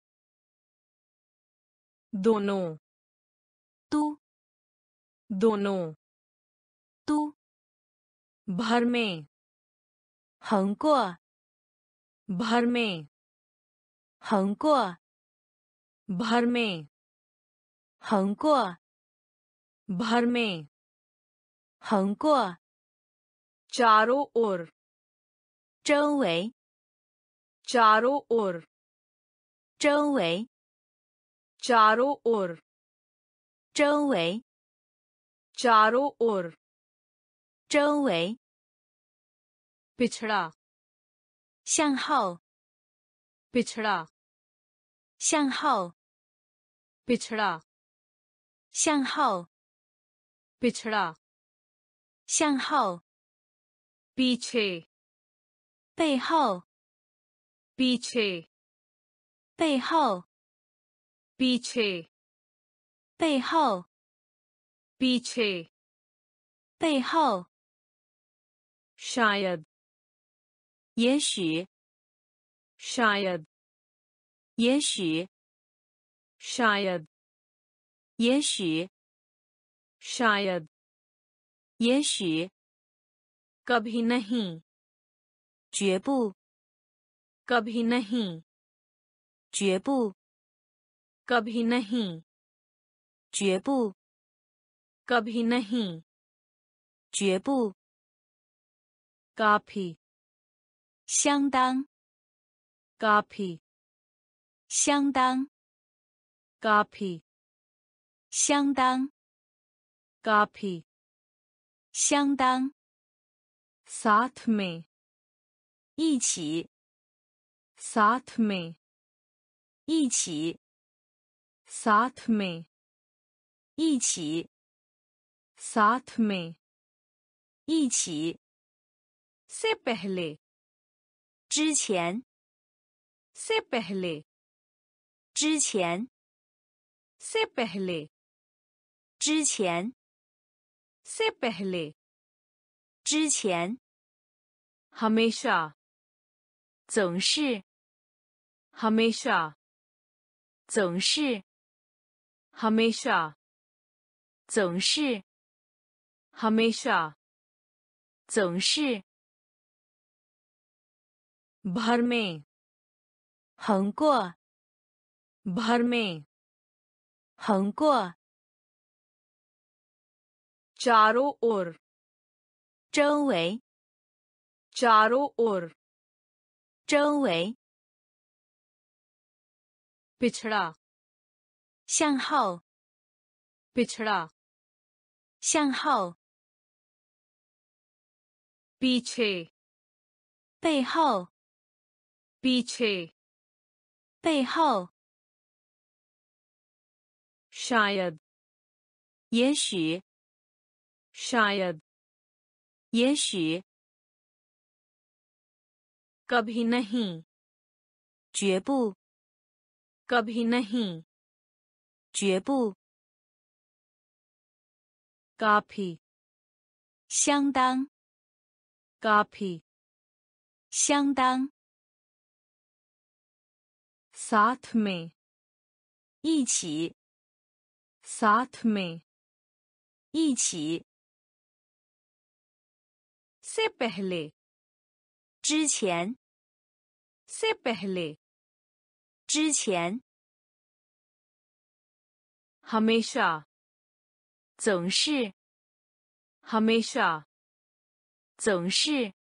दोनों 都， दोनों 都， भर में 横过， भर में 横过， भर में 横过， भर में 横过， चारों ओर 周围， चारों ओर 周围， चारों ओर 周围， चारों ओर 周围， पिछड़ा 向后， पिछड़ा 向后， पिछड़ा 向后， पिछड़ा 向后， पीछे 背后， पीछे 背后， पीछे 背后， पीछे 背后， शायद 也许， शायद 也许， शायद 也许， शायद 也许， कभी नहीं 绝不， कभी नहीं 绝不， कभी नहीं 绝不， कभी नहीं 绝不， काफी 相当， काफी 相当， काफी 相当， काफी 相当， साथ में 一起， साथ में 一起， साथ में 一起， साथ में 一起， से पहले 之前， से पहले 之前， से पहले 之前， से पहले 之前， हमेशा 总是， हमेशा 总是， हमेशा 总是， हमेशा 总是， भर में 横过， भर में 横过， चारों ओर 周围， चारों ओर 周围， पिछड़ा 向后， पिछड़ा 向后， पीछे 背后， पीछे 背后， शायद 也许， शायद 也许， कभी नहीं 绝不， कभी नहीं 绝不， काफी 相当， काफी 相当， साथ में 一起， साथ में 一起， से पहले 之前， से पहले 之前， हमेशा 总是， हमेशा 总是，